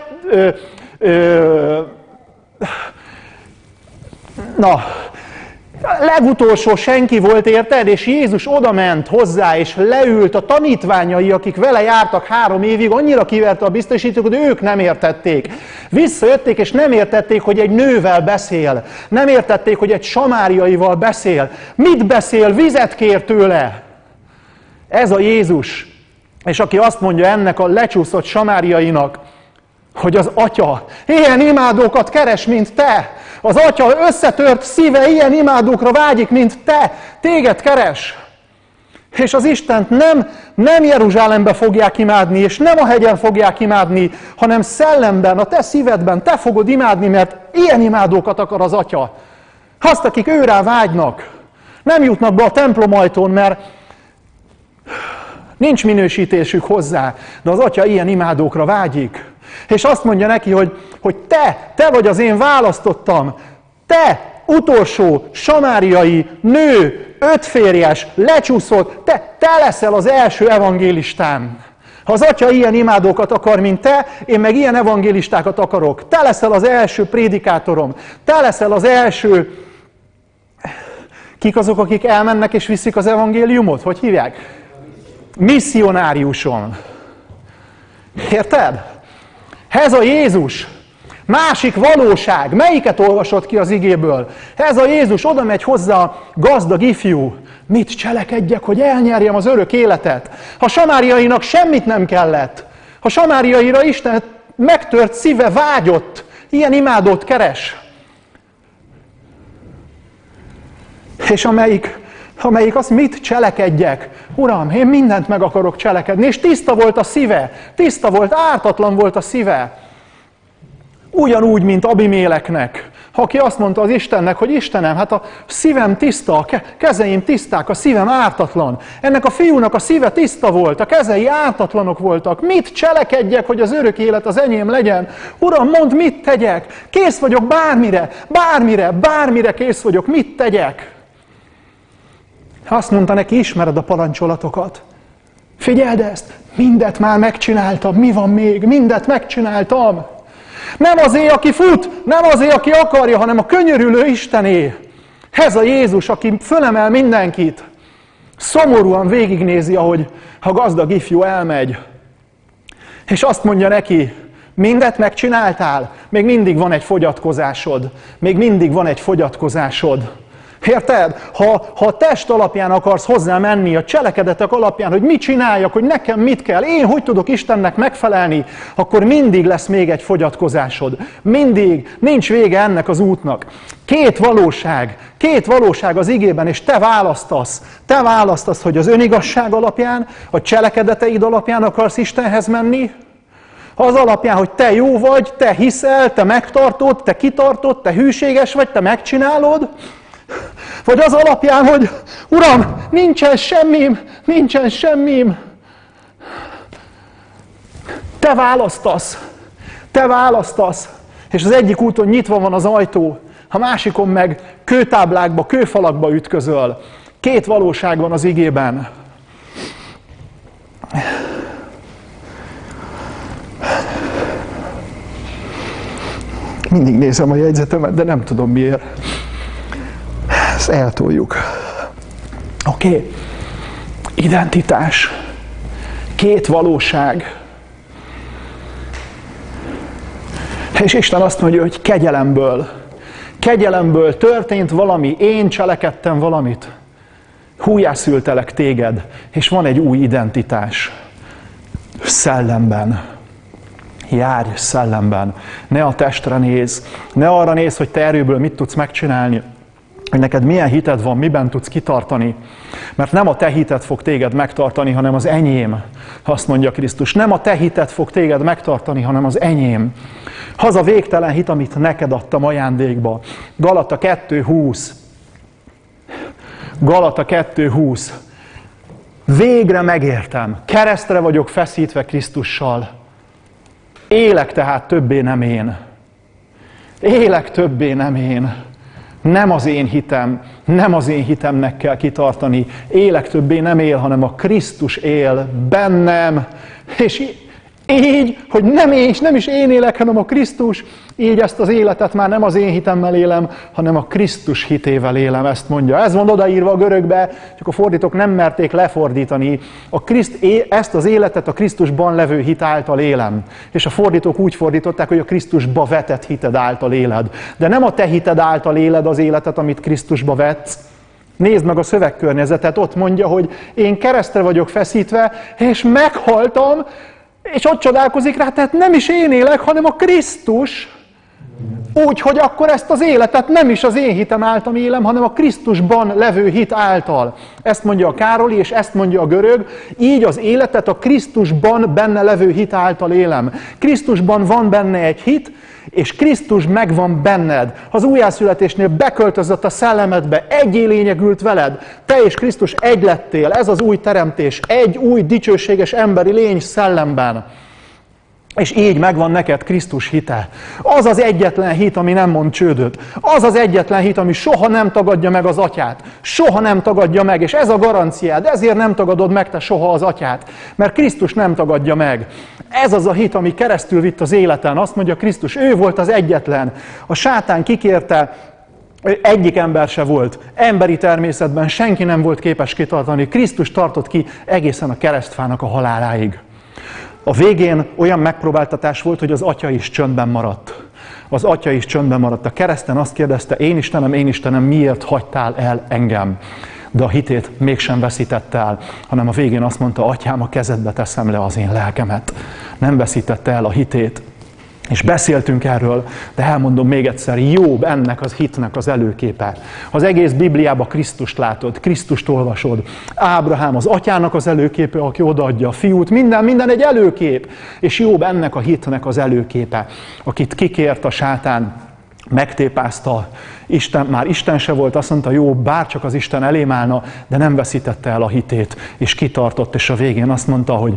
legutolsó senki volt, érted? És Jézus odament hozzá, és leült, a tanítványai, akik vele jártak 3 évig, annyira kiverte a biztosítókat, hogy ők nem értették. Visszajötték, és nem értették, hogy egy nővel beszél. Nem értették, hogy egy samáriaival beszél. Mit beszél? Vizet kér tőle. Ez a Jézus. És aki azt mondja ennek a lecsúszott samáriainak, hogy az Atya ilyen imádókat keres, mint te. Az Atya összetört szíve ilyen imádókra vágyik, mint te. Téged keres. És az Istent nem Jeruzsálembe fogják imádni, és nem a hegyen fogják imádni, hanem szellemben, a te szívedben te fogod imádni, mert ilyen imádókat akar az Atya. Azt, akik őrá vágynak, nem jutnak be a templom ajtón, mert nincs minősítésük hozzá, de az Atya ilyen imádókra vágyik. És azt mondja neki, hogy te vagy az én választottam, te utolsó samáriai nő, 5 férjes, lecsúszott, te leszel az első evangélistám. Ha az Atya ilyen imádókat akar, mint te, én meg ilyen evangélistákat akarok. Te leszel az első prédikátorom, te leszel az első... Kik azok, akik elmennek és viszik az evangéliumot? Hogy hívják? Misszionáriuson. Érted? Ez a Jézus. Másik valóság. Melyiket olvasod ki az igéből? Ez a Jézus, oda megy hozzá a gazdag ifjú. Mit cselekedjek, hogy elnyerjem az örök életet? Ha samáriainak semmit nem kellett. Ha samáriaira Isten megtört szíve vágyott. Ilyen imádót keres. És amelyik azt, mit cselekedjek? Uram, én mindent meg akarok cselekedni. És tiszta volt a szíve. Tiszta volt, ártatlan volt a szíve. Ugyanúgy, mint Abiméleknek, aki azt mondta az Istennek, hogy Istenem, hát a szívem tiszta, a kezeim tiszták, a szívem ártatlan. Ennek a fiúnak a szíve tiszta volt, a kezei ártatlanok voltak. Mit cselekedjek, hogy az örök élet az enyém legyen? Uram, mondd, mit tegyek? Kész vagyok bármire kész vagyok, mit tegyek? Azt mondta neki, ismered a parancsolatokat. Figyeld ezt, mindet már megcsináltam, mi van még? Mindet megcsináltam. Nem azért, aki fut, nem azért, aki akarja, hanem a könyörülő Istené. Ez a Jézus, aki fölemel mindenkit. Szomorúan végignézi, ahogy a gazdag ifjú elmegy. És azt mondja neki, mindet megcsináltál? Még mindig van egy fogyatkozásod. Még mindig van egy fogyatkozásod. Érted? Ha a test alapján akarsz hozzá menni, a cselekedetek alapján, hogy mit csináljak, hogy nekem mit kell, én hogy tudok Istennek megfelelni, akkor mindig lesz még egy fogyatkozásod. Mindig, nincs vége ennek az útnak. Két valóság az igében, és te választasz. Te választasz, hogy az önigazság alapján, a cselekedeteid alapján akarsz Istenhez menni, az alapján, hogy te jó vagy, te hiszel, te megtartod, te kitartod, te hűséges vagy, te megcsinálod, vagy az alapján, hogy Uram, nincsen semmim. Te választasz, és az egyik úton nyitva van az ajtó, a másikon meg kőtáblákba, kőfalakba ütközöl. Két valóság van az igében. Mindig nézem a jegyzetemet, de nem tudom miért. Ezt eltoljuk. Oké. Identitás. Két valóság. És Isten azt mondja, hogy kegyelemből történt valami, én cselekedtem valamit. Hújjászültelek téged, és van egy új identitás. Szellemben. Járj szellemben. Ne a testre nézz. Ne arra nézz, hogy te erőből mit tudsz megcsinálni. Hogy neked milyen hited van, miben tudsz kitartani. Mert nem a te hited fog téged megtartani, hanem az enyém. Azt mondja Krisztus. Nem a te hited fog téged megtartani, hanem az enyém. Az a végtelen hit, amit neked adtam ajándékba. Galata 2:20. Galata 2:20. Végre megértem. Keresztre vagyok feszítve Krisztussal. Élek tehát többé nem én. Élek többé nem én. Nem az én hitemnek kell kitartani. Élek többé nem él, hanem a Krisztus él bennem. És így, hogy nem is én élek, hanem a Krisztus, így ezt az életet már nem az én hitemmel élem, hanem a Krisztus hitével élem, ezt mondja. Ez van odaírva a görögbe, csak a fordítók nem merték lefordítani. Ezt az életet a Krisztusban levő hit által élem. És a fordítók úgy fordították, hogy a Krisztusba vetett hited által éled. De nem a te hited által éled az életet, amit Krisztusba vetsz. Nézd meg a szövegkörnyezetet, ott mondja, hogy én keresztre vagyok feszítve, és meghaltam, és ott csodálkozik rá, tehát nem is én élek, hanem a Krisztus. Úgy, hogy akkor ezt az életet nem is az én hitem által élem, hanem a Krisztusban levő hit által. Ezt mondja a Károli, és ezt mondja a görög. Így az életet a Krisztusban benne levő hit által élem. Krisztusban van benne egy hit, és Krisztus megvan benned. Az újjászületésnél beköltözött a szellemedbe, egyé lényegült veled. Te és Krisztus egy lettél, ez az új teremtés, egy új dicsőséges emberi lény szellemben. És így megvan neked Krisztus hite. Az az egyetlen hit, ami nem mond csődöt. Az az egyetlen hit, ami soha nem tagadja meg az atyát. Soha nem tagadja meg, és ez a garanciád. Ezért nem tagadod meg te soha az atyát. Mert Krisztus nem tagadja meg. Ez az a hit, ami keresztül vitt az életen. Azt mondja Krisztus, ő volt az egyetlen. A sátán kikérte, egyik ember se volt. Emberi természetben senki nem volt képes kitartani. Krisztus tartott ki egészen a keresztfának a haláláig. A végén olyan megpróbáltatás volt, hogy az atya is csöndben maradt. Az atya is csöndben maradt. A kereszten azt kérdezte, én Istenem, miért hagytál el engem? De a hitét mégsem veszítette el, hanem a végén azt mondta, atyám, a kezedbe teszem le az én lelkemet. Nem veszítette el a hitét. És beszéltünk erről, de elmondom még egyszer, Jobb ennek az hitnek az előképe. Az egész Bibliában Krisztust látod, Krisztust olvasod. Ábrahám az atyának az előképe, aki odaadja a fiút, minden egy előkép. És Jobb ennek a hitnek az előképe, akit kikért a sátán, megtépázta, már Isten se volt, azt mondta, Jobb, bárcsak az Isten elém állna, de nem veszítette el a hitét, és kitartott, és a végén azt mondta, hogy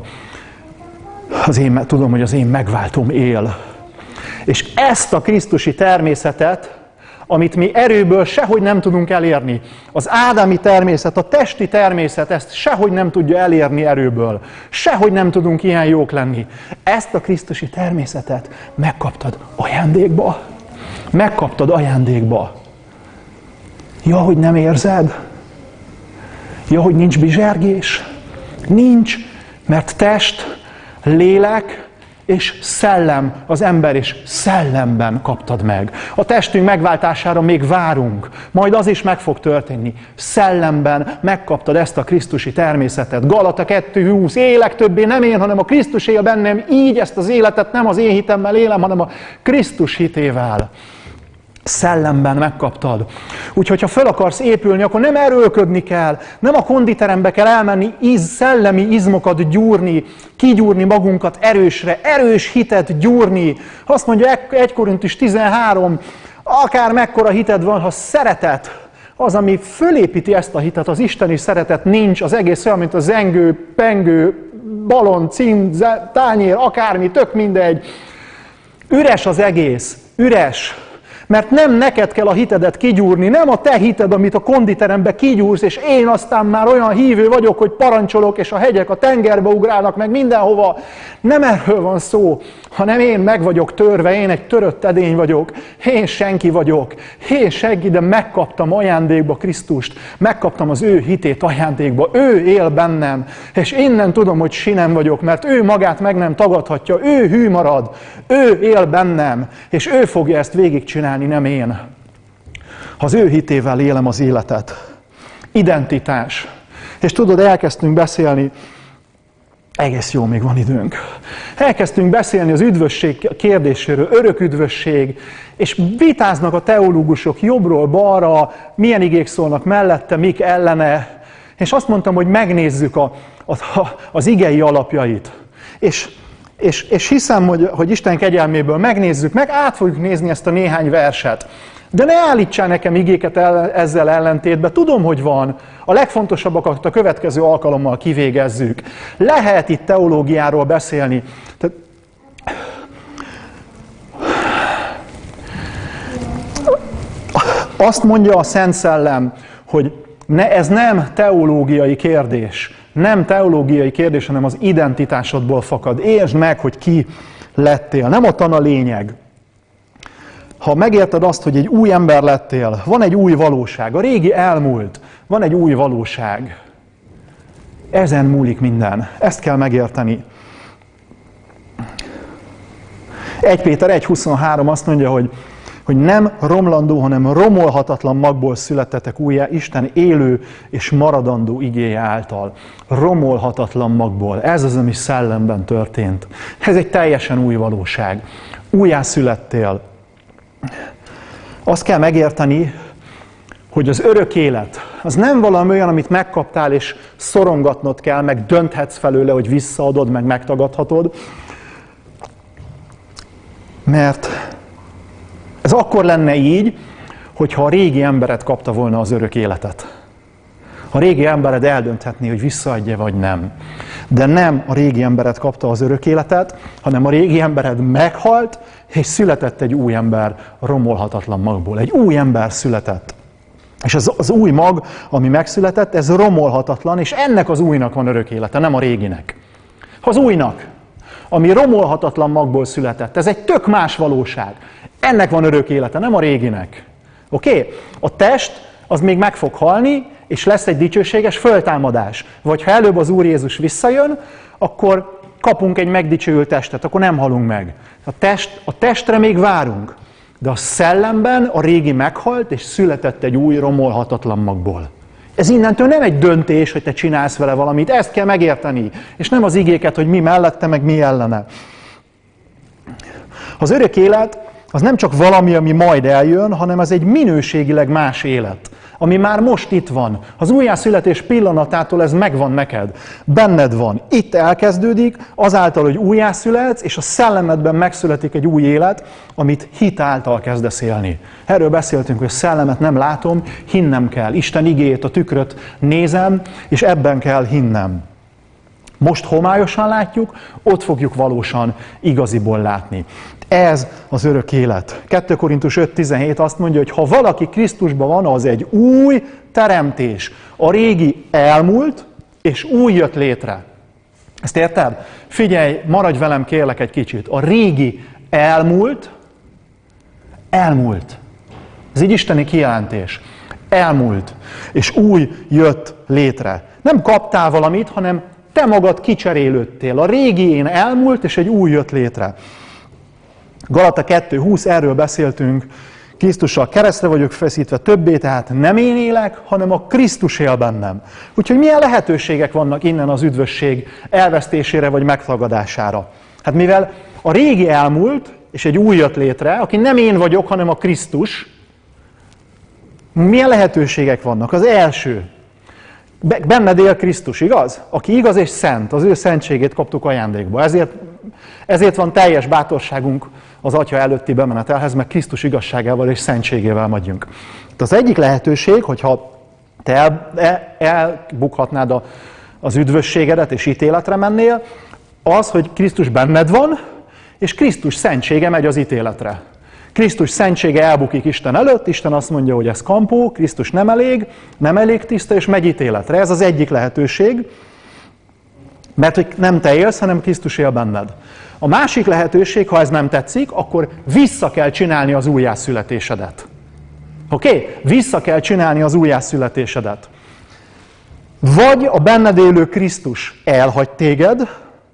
tudom, hogy az én megváltom él. És ezt a krisztusi természetet, amit mi erőből sehogy nem tudunk elérni, az ádámi természet, a testi természet ezt sehogy nem tudja elérni erőből. Sehogy nem tudunk ilyen jók lenni. Ezt a krisztusi természetet megkaptad ajándékba. Megkaptad ajándékba. Ja, hogy nem érzed? Ja, hogy nincs bizsergés? Nincs, mert test, lélek és szellem az ember, és szellemben kaptad meg. A testünk megváltására még várunk, majd az is meg fog történni. Szellemben megkaptad ezt a krisztusi természetet. Galata 2:20, élek többé nem én, hanem a Krisztus él bennem, így ezt az életet nem az én hitemmel élem, hanem a Krisztus hitével. Szellemben megkaptad. Úgyhogy ha fel akarsz épülni, akkor nem erőlködni kell, nem a konditerembe kell elmenni, szellemi izmokat gyúrni, kigyúrni magunkat erősre, erős hitet gyúrni. Azt mondja 1 Korintus 13, akár mekkora hited van, ha szeretet, az, ami fölépíti ezt a hitet, az isteni szeretet nincs, az egész olyan, mint a zengő, pengő, balon, cím, tányér, akármi, tök mindegy. Üres az egész, üres. Mert nem neked kell a hitedet kigyúrni, nem a te hited, amit a konditerembe kigyúrsz, és én aztán már olyan hívő vagyok, hogy parancsolok, és a hegyek a tengerbe ugrálnak meg mindenhova. Nem erről van szó, hanem én meg vagyok törve, én egy törött edény vagyok, én senki vagyok, én senki, de megkaptam ajándékba Krisztust, megkaptam az ő hitét ajándékba, ő él bennem, és innen tudom, hogy sinem vagyok, mert ő magát meg nem tagadhatja, ő hű marad, ő él bennem, és ő fogja ezt végigcsinálni, nem én. Ha az ő hitével élem az életet. Identitás. És tudod, elkezdtünk beszélni, egész jó, még van időnk. Elkezdtünk beszélni az üdvösség kérdéséről, örök üdvösség, és vitáznak a teológusok jobbról balra, milyen igék szólnak mellette, mik ellene. És azt mondtam, hogy megnézzük az igei alapjait. És hiszem, hogy Isten kegyelméből megnézzük, meg át fogjuk nézni ezt a néhány verset. De ne állítsál nekem igéket ezzel ellentétben. Tudom, hogy van. A legfontosabbakat a következő alkalommal kivégezzük. Lehet itt teológiáról beszélni. Azt mondja a Szent Szellem, hogy ez nem teológiai kérdés. Nem teológiai kérdés, hanem az identitásodból fakad. Értsd meg, hogy ki lettél. Nem ott van a lényeg. Ha megérted azt, hogy egy új ember lettél, van egy új valóság. A régi elmúlt. Van egy új valóság. Ezen múlik minden. Ezt kell megérteni. 1 Péter 1:23 azt mondja, hogy nem romlandó, hanem romolhatatlan magból születtetek újjá Isten élő és maradandó igéje által. Romolhatatlan magból. Ez az, ami szellemben történt. Ez egy teljesen új valóság. Újjá születtél. Azt kell megérteni, hogy az örök élet, az nem valami olyan, amit megkaptál, és szorongatnod kell, meg dönthetsz felőle, hogy visszaadod, meg megtagadhatod. Mert ez akkor lenne így, hogyha a régi embered kapta volna az örök életet. A régi embered eldönthetné, hogy visszaadja vagy nem. De nem a régi embered kapta az örök életet, hanem a régi embered meghalt, és született egy új ember romolhatatlan magból. Egy új ember született. És az új mag, ami megszületett, ez romolhatatlan, és ennek az újnak van örök élete, nem a réginek. Az újnak, ami romolhatatlan magból született, ez egy tök más valóság. Ennek van örök élete, nem a réginek. Oké? A test az még meg fog halni, és lesz egy dicsőséges föltámadás. Vagy ha előbb az Úr Jézus visszajön, akkor kapunk egy megdicsőült testet, akkor nem halunk meg. A testre még várunk, de a szellemben a régi meghalt, és született egy új romolhatatlan magból. Ez innentől nem egy döntés, hogy te csinálsz vele valamit, ezt kell megérteni, és nem az igéket, hogy mi mellette, meg mi ellene. Az örök élet az nem csak valami, ami majd eljön, hanem az egy minőségileg más élet, ami már most itt van. Az újjászületés pillanatától ez megvan neked. Benned van. Itt elkezdődik, azáltal, hogy újjászületsz, és a szellemedben megszületik egy új élet, amit hit által kezdesz élni. Erről beszéltünk, hogy a szellemet nem látom, hinnem kell. Isten igéjét, a tükröt nézem, és ebben kell hinnem. Most homályosan látjuk, ott fogjuk valósan igaziból látni. Ez az örök élet. 2 Korintus 5:17 azt mondja, hogy ha valaki Krisztusban van, az egy új teremtés. A régi elmúlt, és új jött létre. Ezt érted? Figyelj, maradj velem kérlek egy kicsit. A régi elmúlt. Ez egy isteni kijelentés. Elmúlt, és új jött létre. Nem kaptál valamit, hanem te magad kicserélődtél. A régi én elmúlt, és egy új jött létre. Galata 2:20, erről beszéltünk. Krisztussal keresztre vagyok feszítve, többé tehát nem én élek, hanem a Krisztus él bennem. Úgyhogy milyen lehetőségek vannak innen az üdvösség elvesztésére vagy megtagadására? Hát mivel a régi elmúlt, és egy új jött létre, aki nem én vagyok, hanem a Krisztus, milyen lehetőségek vannak? Az első, benned él Krisztus, igaz? Aki igaz és szent, az ő szentségét kaptuk ajándékba. Ezért van teljes bátorságunk az Atya előtti bemenetelhez, mert Krisztus igazságával és szentségével megyünk. Az egyik lehetőség, hogyha te elbukhatnád az üdvösségedet és ítéletre mennél, az, hogy Krisztus benned van, és Krisztus szentsége megy az ítéletre. Krisztus szentsége elbukik Isten előtt, Isten azt mondja, hogy ez kampó, Krisztus nem elég tiszta, és megy ítéletre. Ez az egyik lehetőség, mert hogy nem te élsz, hanem Krisztus él benned. A másik lehetőség, ha ez nem tetszik, akkor vissza kell csinálni az újjászületésedet. Oké? Vissza kell csinálni az újjászületésedet. Vagy a benned élő Krisztus elhagy téged,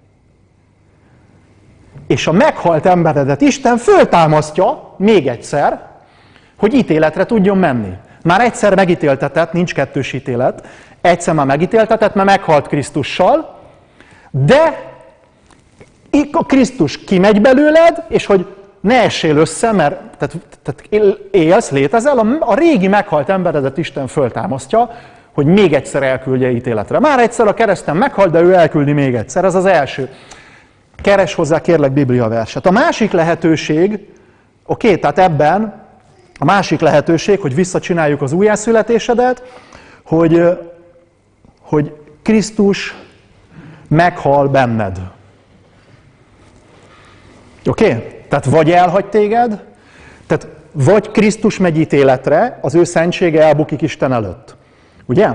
és a meghalt emberedet Isten föltámasztja még egyszer, hogy ítéletre tudjon menni. Már egyszer megítéltetett, nincs kettős ítélet, egyszer már megítéltetett, mert meghalt Krisztussal, de a Krisztus kimegy belőled, és hogy ne essél össze, mert tehát élsz, létezel, a régi meghalt emberedet Isten föltámasztja, hogy még egyszer elküldje ítéletre. Már egyszer a kereszten meghalt, de ő elküldi még egyszer, ez az első. Keres hozzá, kérlek, Biblia verset. A másik lehetőség, tehát ebben a másik lehetőség, hogy visszacsináljuk az újjászületésedet, hogy Krisztus meghal benned. Tehát vagy elhagy téged, tehát vagy Krisztus megy ítéletre, az ő szentsége elbukik Isten előtt. Ugye?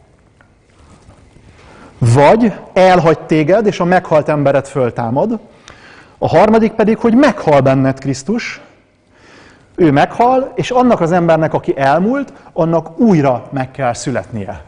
Vagy elhagy téged, és a meghalt embered föltámad. A harmadik pedig, hogy meghal benned Krisztus. Ő meghal, és annak az embernek, aki elmúlt, annak újra meg kell születnie.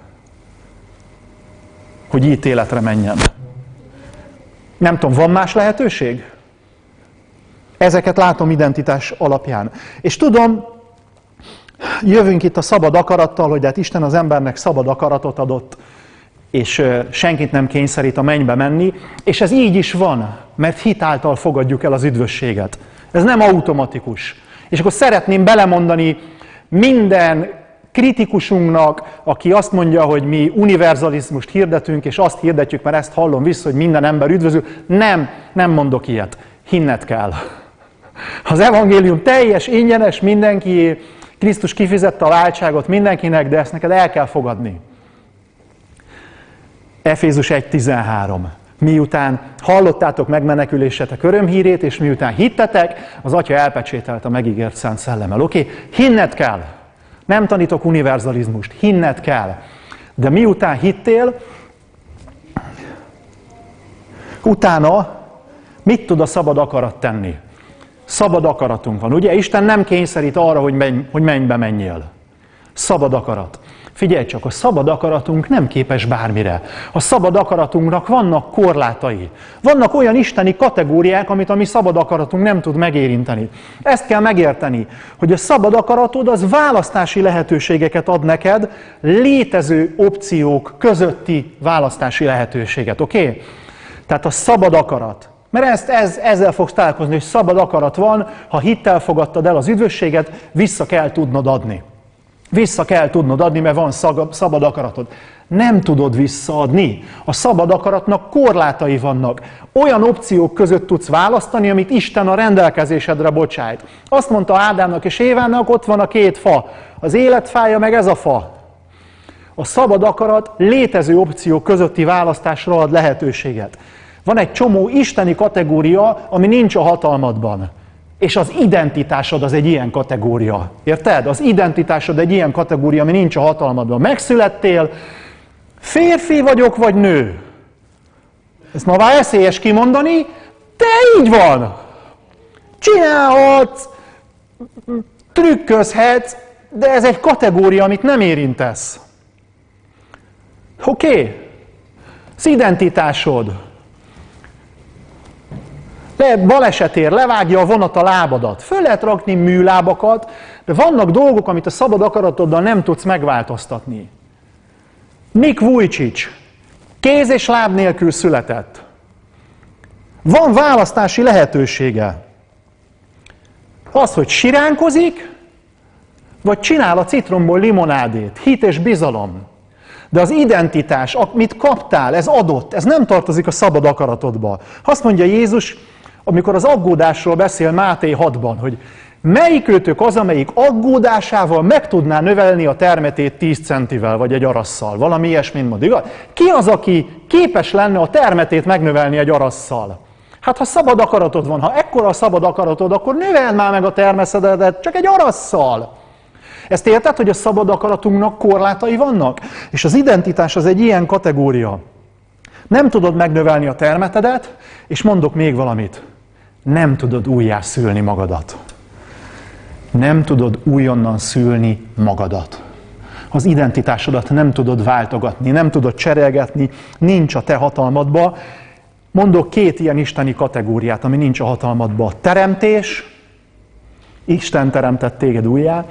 Hogy ítéletre menjen. Nem tudom, van más lehetőség? Ezeket látom identitás alapján. És tudom, jövünk itt a szabad akarattal, hogy hát Isten az embernek szabad akaratot adott, és senkit nem kényszerít a mennybe menni, és ez így is van, mert hit által fogadjuk el az üdvösséget. Ez nem automatikus. És akkor szeretném belemondani minden kritikusunknak, aki azt mondja, hogy mi univerzalizmust hirdetünk, és azt hirdetjük, mert ezt hallom vissza, hogy minden ember üdvözül. Nem mondok ilyet. Hinned kell. Az evangélium teljes, ingyenes, mindenkié, Krisztus kifizette a váltságot mindenkinek, de ezt neked el kell fogadni. Efézus 1:13. Miután hallottátok megmenekülésetek örömhírét, és miután hittetek, az Atya elpecsételt a megígért Szent Szellemmel. Hinned kell. Nem tanítok univerzalizmust. Hinned kell. De miután hittél, utána mit tud a szabad akarat tenni? Szabad akaratunk van. Ugye Isten nem kényszerít arra, hogy mennybe menjél. Szabad akarat. Figyelj csak, a szabad akaratunk nem képes bármire. A szabad akaratunknak vannak korlátai. Vannak olyan isteni kategóriák, amit a mi szabad akaratunk nem tud megérinteni. Ezt kell megérteni, hogy a szabad akaratod az választási lehetőségeket ad neked, létező opciók közötti választási lehetőséget, oké? Tehát a szabad akarat. Mert ezzel fogsz találkozni, hogy szabad akarat van, ha hittel fogadtad el az üdvösséget, vissza kell tudnod adni. Vissza kell tudnod adni, mert van szabad akaratod. Nem tudod visszaadni. A szabad akaratnak korlátai vannak. Olyan opciók között tudsz választani, amit Isten a rendelkezésedre bocsájt. Azt mondta Ádámnak és Évának, ott van a két fa. Az életfája meg ez a fa. A szabad akarat létező opciók közötti választásra ad lehetőséget. Van egy csomó isteni kategória, ami nincs a hatalmadban. És az identitásod az egy ilyen kategória. Érted? Az identitásod egy ilyen kategória, ami nincs a hatalmadban. Megszülettél, férfi vagyok, vagy nő. Ezt ma már eszélyes kimondani, de így van. Csinálhatsz, trükközhetsz, de ez egy kategória, amit nem érintesz. Oké? Az identitásod. Balesetért levágja a vonat a lábadat. Föl lehet rakni műlábakat, de vannak dolgok, amit a szabad akaratoddal nem tudsz megváltoztatni. Nick Vujicic kéz és láb nélkül született. Van választási lehetősége. Az, hogy siránkozik, vagy csinál a citromból limonádét. Hit és bizalom. De az identitás, amit kaptál, ez adott, ez nem tartozik a szabad akaratodba. Azt mondja Jézus, amikor az aggódásról beszél Máté 6-ban, hogy melyikőtök az, amelyik aggódásával meg tudná növelni a termetét 10 centivel, vagy egy arasszal. Valami ilyesmit mond, igaz? Ki az, aki képes lenne a termetét megnövelni egy arasszal? Hát ha szabad akaratod van, ha ekkora a szabad akaratod, akkor növeld már meg a természetedet csak egy arasszal. Ezt érted, hogy a szabad akaratunknak korlátai vannak? És az identitás az egy ilyen kategória. Nem tudod megnövelni a termetedet, és mondok még valamit. Nem tudod újjászülni magadat. Nem tudod újonnan szülni magadat. Az identitásodat nem tudod váltogatni, nem tudod cserélgetni, nincs a te hatalmadba. Mondok 2 ilyen isteni kategóriát, ami nincs a hatalmadba. A teremtés, Isten teremtett téged újjá,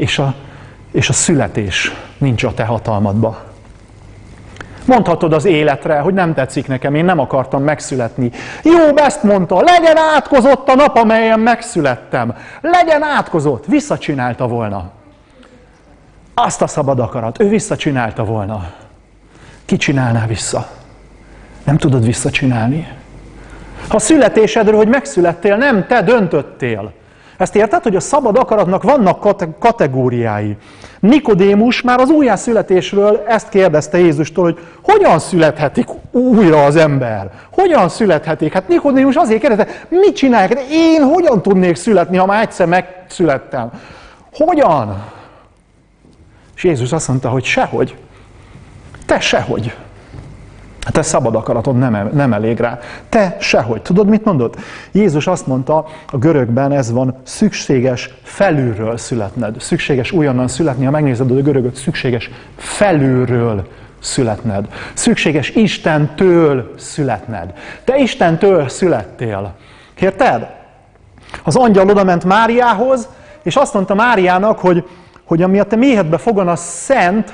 és a születés nincs a te hatalmadba. Mondhatod az életre, hogy nem tetszik nekem, én nem akartam megszületni. Jobb ezt mondta, legyen átkozott a nap, amelyen megszülettem. Legyen átkozott, visszacsinálta volna. Azt a szabad akarat, ő visszacsinálta volna. Ki csinálná vissza? Nem tudod visszacsinálni. Ha születésedről, hogy megszülettél, nem te döntöttél. Ezt érted, hogy a szabad akaratnak vannak kategóriái. Nikodémus már az újjászületésről ezt kérdezte Jézustól, hogy hogyan születhetik újra az ember? Hogyan születhetik? Hát Nikodémus azért kérdezte, mit csinálják? De én hogyan tudnék születni, ha már egyszer megszülettem? Hogyan? És Jézus azt mondta, hogy sehogy. Te sehogy. Te szabad akaratod nem elég rá. Te sehogy. Tudod, mit mondott? Jézus azt mondta, a görögben ez van, szükséges felülről születned. Szükséges újonnan születni, ha megnézed a görögöt, szükséges felülről születned. Szükséges Istentől születned. Te Istentől születtél. Érted? Az angyal odament Máriához, és azt mondta Máriának, hogy ami a te méhedbe fogan, az szent,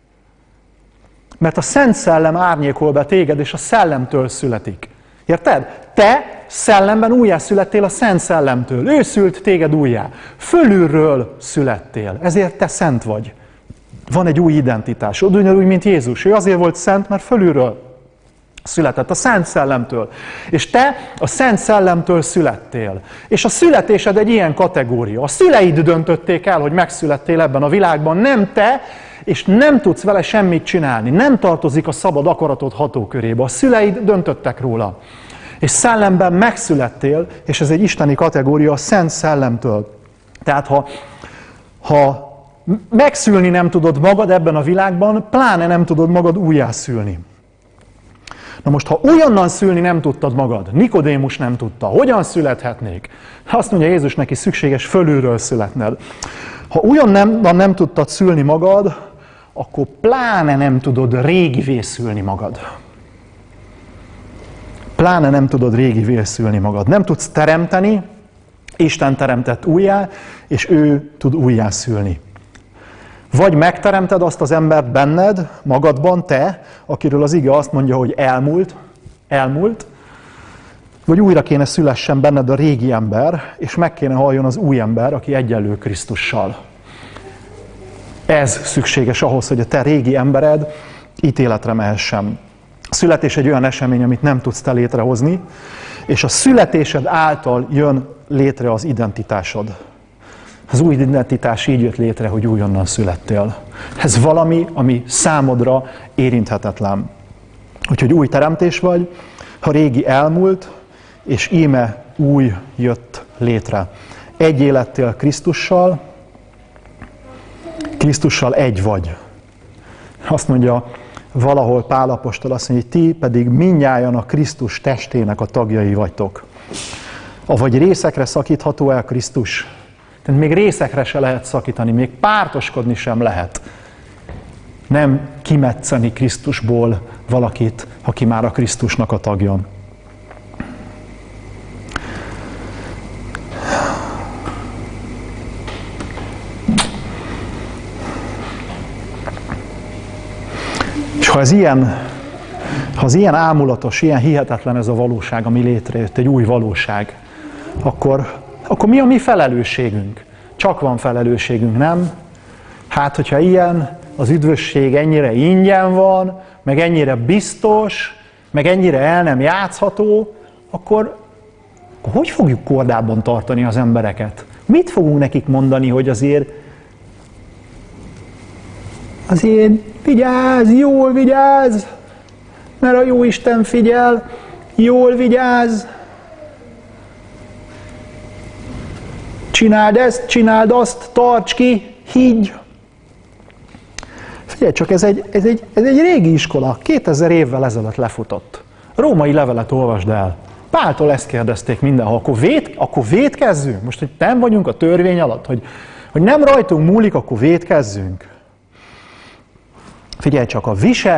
mert a Szent Szellem árnyékol be téged, és a Szellemtől születik. Érted? Te szellemben újjászülettél a Szent Szellemtől. Ő szült téged újjá. Fölülről születtél. Ezért te szent vagy. Van egy új identitásod, ugyanúgy, mint Jézus. Ő azért volt szent, mert fölülről született, a Szent Szellemtől. És te a Szent Szellemtől születtél. És a születésed egy ilyen kategória. A szüleid döntötték el, hogy megszülettél ebben a világban, nem te, és nem tudsz vele semmit csinálni. Nem tartozik a szabad akaratod hatókörébe. A szüleid döntöttek róla. És szellemben megszülettél, és ez egy isteni kategória a Szent Szellemtől. Tehát ha megszülni nem tudod magad ebben a világban, pláne nem tudod magad újjászülni. Na most, ha újonnan szülni nem tudtad magad, Nikodémus nem tudta, hogyan születhetnék? Azt mondja Jézus neki, szükséges fölülről születned. Ha újonnan nem tudtad szülni magad, akkor pláne nem tudod régivé szülni magad. Pláne nem tudod régivé szülni magad. Nem tudsz teremteni, Isten teremtett újjá, és ő tud újjászülni. Vagy megteremted azt az embert benned, magadban, te, akiről az ige azt mondja, hogy elmúlt, vagy újra kéne szülessen benned a régi ember, és meg kéne halljon az új ember, aki egyenlő Krisztussal. Ez szükséges ahhoz, hogy a te régi embered ítéletre mehessen. A születés egy olyan esemény, amit nem tudsz te létrehozni, és a születésed által jön létre az identitásod. Az új identitás így jött létre, hogy újonnan születtél. Ez valami, ami számodra érinthetetlen. Úgyhogy új teremtés vagy, ha régi elmúlt, és íme új jött létre. Egy élettél Krisztussal egy vagy. Azt mondja valahol Pál apostol, azt mondja, hogy ti pedig mindnyájan a Krisztus testének a tagjai vagytok. Avagy részekre szakítható el Krisztus, tehát még részekre se lehet szakítani, még pártoskodni sem lehet. Nem kimetszeni Krisztusból valakit, aki már a Krisztusnak a tagja. És ha az ilyen ámulatos, ilyen hihetetlen ez a valóság, ami létrejött, egy új valóság, akkor mi a mi felelősségünk? Csak van felelősségünk, nem? Hát, hogyha ilyen, az üdvösség ennyire ingyen van, meg ennyire biztos, meg ennyire el nem játszható, akkor hogy fogjuk kordában tartani az embereket? Mit fogunk nekik mondani, hogy azért vigyázz, jól vigyázz, mert a Jóisten figyel, jól vigyázz, csináld ezt, csináld azt, tarts ki, higgy. Figyelj csak, ez egy régi iskola, 2000 évvel ezelőtt lefutott. Római levelet olvasd el. Páltól ezt kérdezték mindenhol, akkor vétkezzünk? Most, hogy nem vagyunk a törvény alatt, hogy nem rajtunk múlik, akkor vétkezzünk. Figyelj csak, a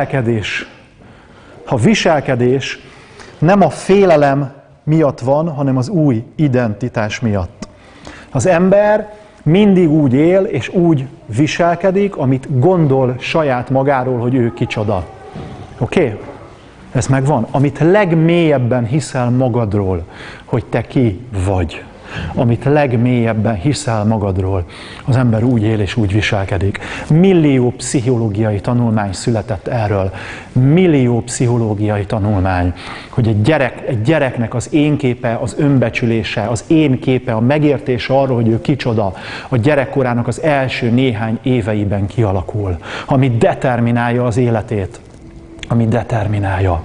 viselkedés nem a félelem miatt van, hanem az új identitás miatt. Az ember mindig úgy él és úgy viselkedik, amit gondol saját magáról, hogy ő kicsoda. Oké? Ez megvan. Amit legmélyebben hiszel magadról, hogy te ki vagy. Amit legmélyebben hiszel magadról, az ember úgy él és úgy viselkedik. Millió pszichológiai tanulmány született erről. Millió pszichológiai tanulmány, hogy egy gyereknek az én képe, az önbecsülése, az én képe, a megértése arról, hogy ő kicsoda, a gyerekkorának az első néhány éveiben kialakul, ami determinálja az életét, ami determinálja.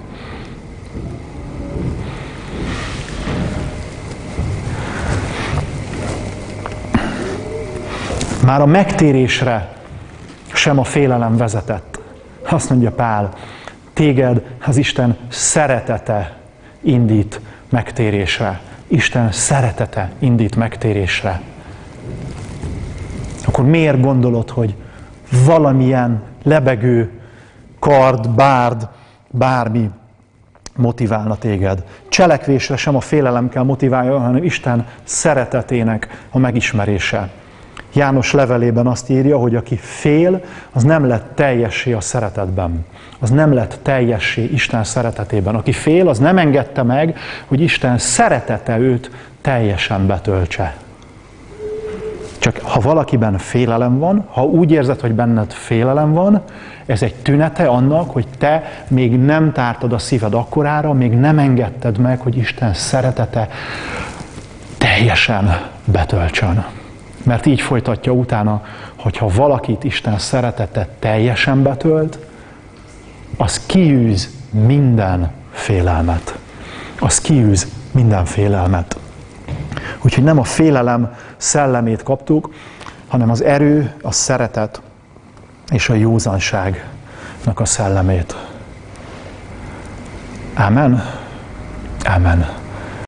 Már a megtérésre sem a félelem vezetett. Azt mondja Pál, téged az Isten szeretete indít megtérésre. Isten szeretete indít megtérésre. Akkor miért gondolod, hogy valamilyen lebegő kard, bárd, bármi motiválna téged? Cselekvésre sem a félelem kell motiválja, hanem Isten szeretetének a megismerése. János levelében azt írja, hogy aki fél, az nem lett teljessé a szeretetben. Az nem lett teljessé Isten szeretetében. Aki fél, az nem engedte meg, hogy Isten szeretete őt teljesen betöltse. Csak ha valakiben félelem van, ha úgy érzed, hogy benned félelem van, ez egy tünete annak, hogy te még nem tártad a szíved akkorára, még nem engedted meg, hogy Isten szeretete teljesen betöltsön. Mert így folytatja utána, hogyha valakit Isten szeretete teljesen betölt, az kiűz minden félelmet. Az kiűz minden félelmet. Úgyhogy nem a félelem szellemét kaptuk, hanem az erő, a szeretet és a józanságnak a szellemét. Ámen? Ámen.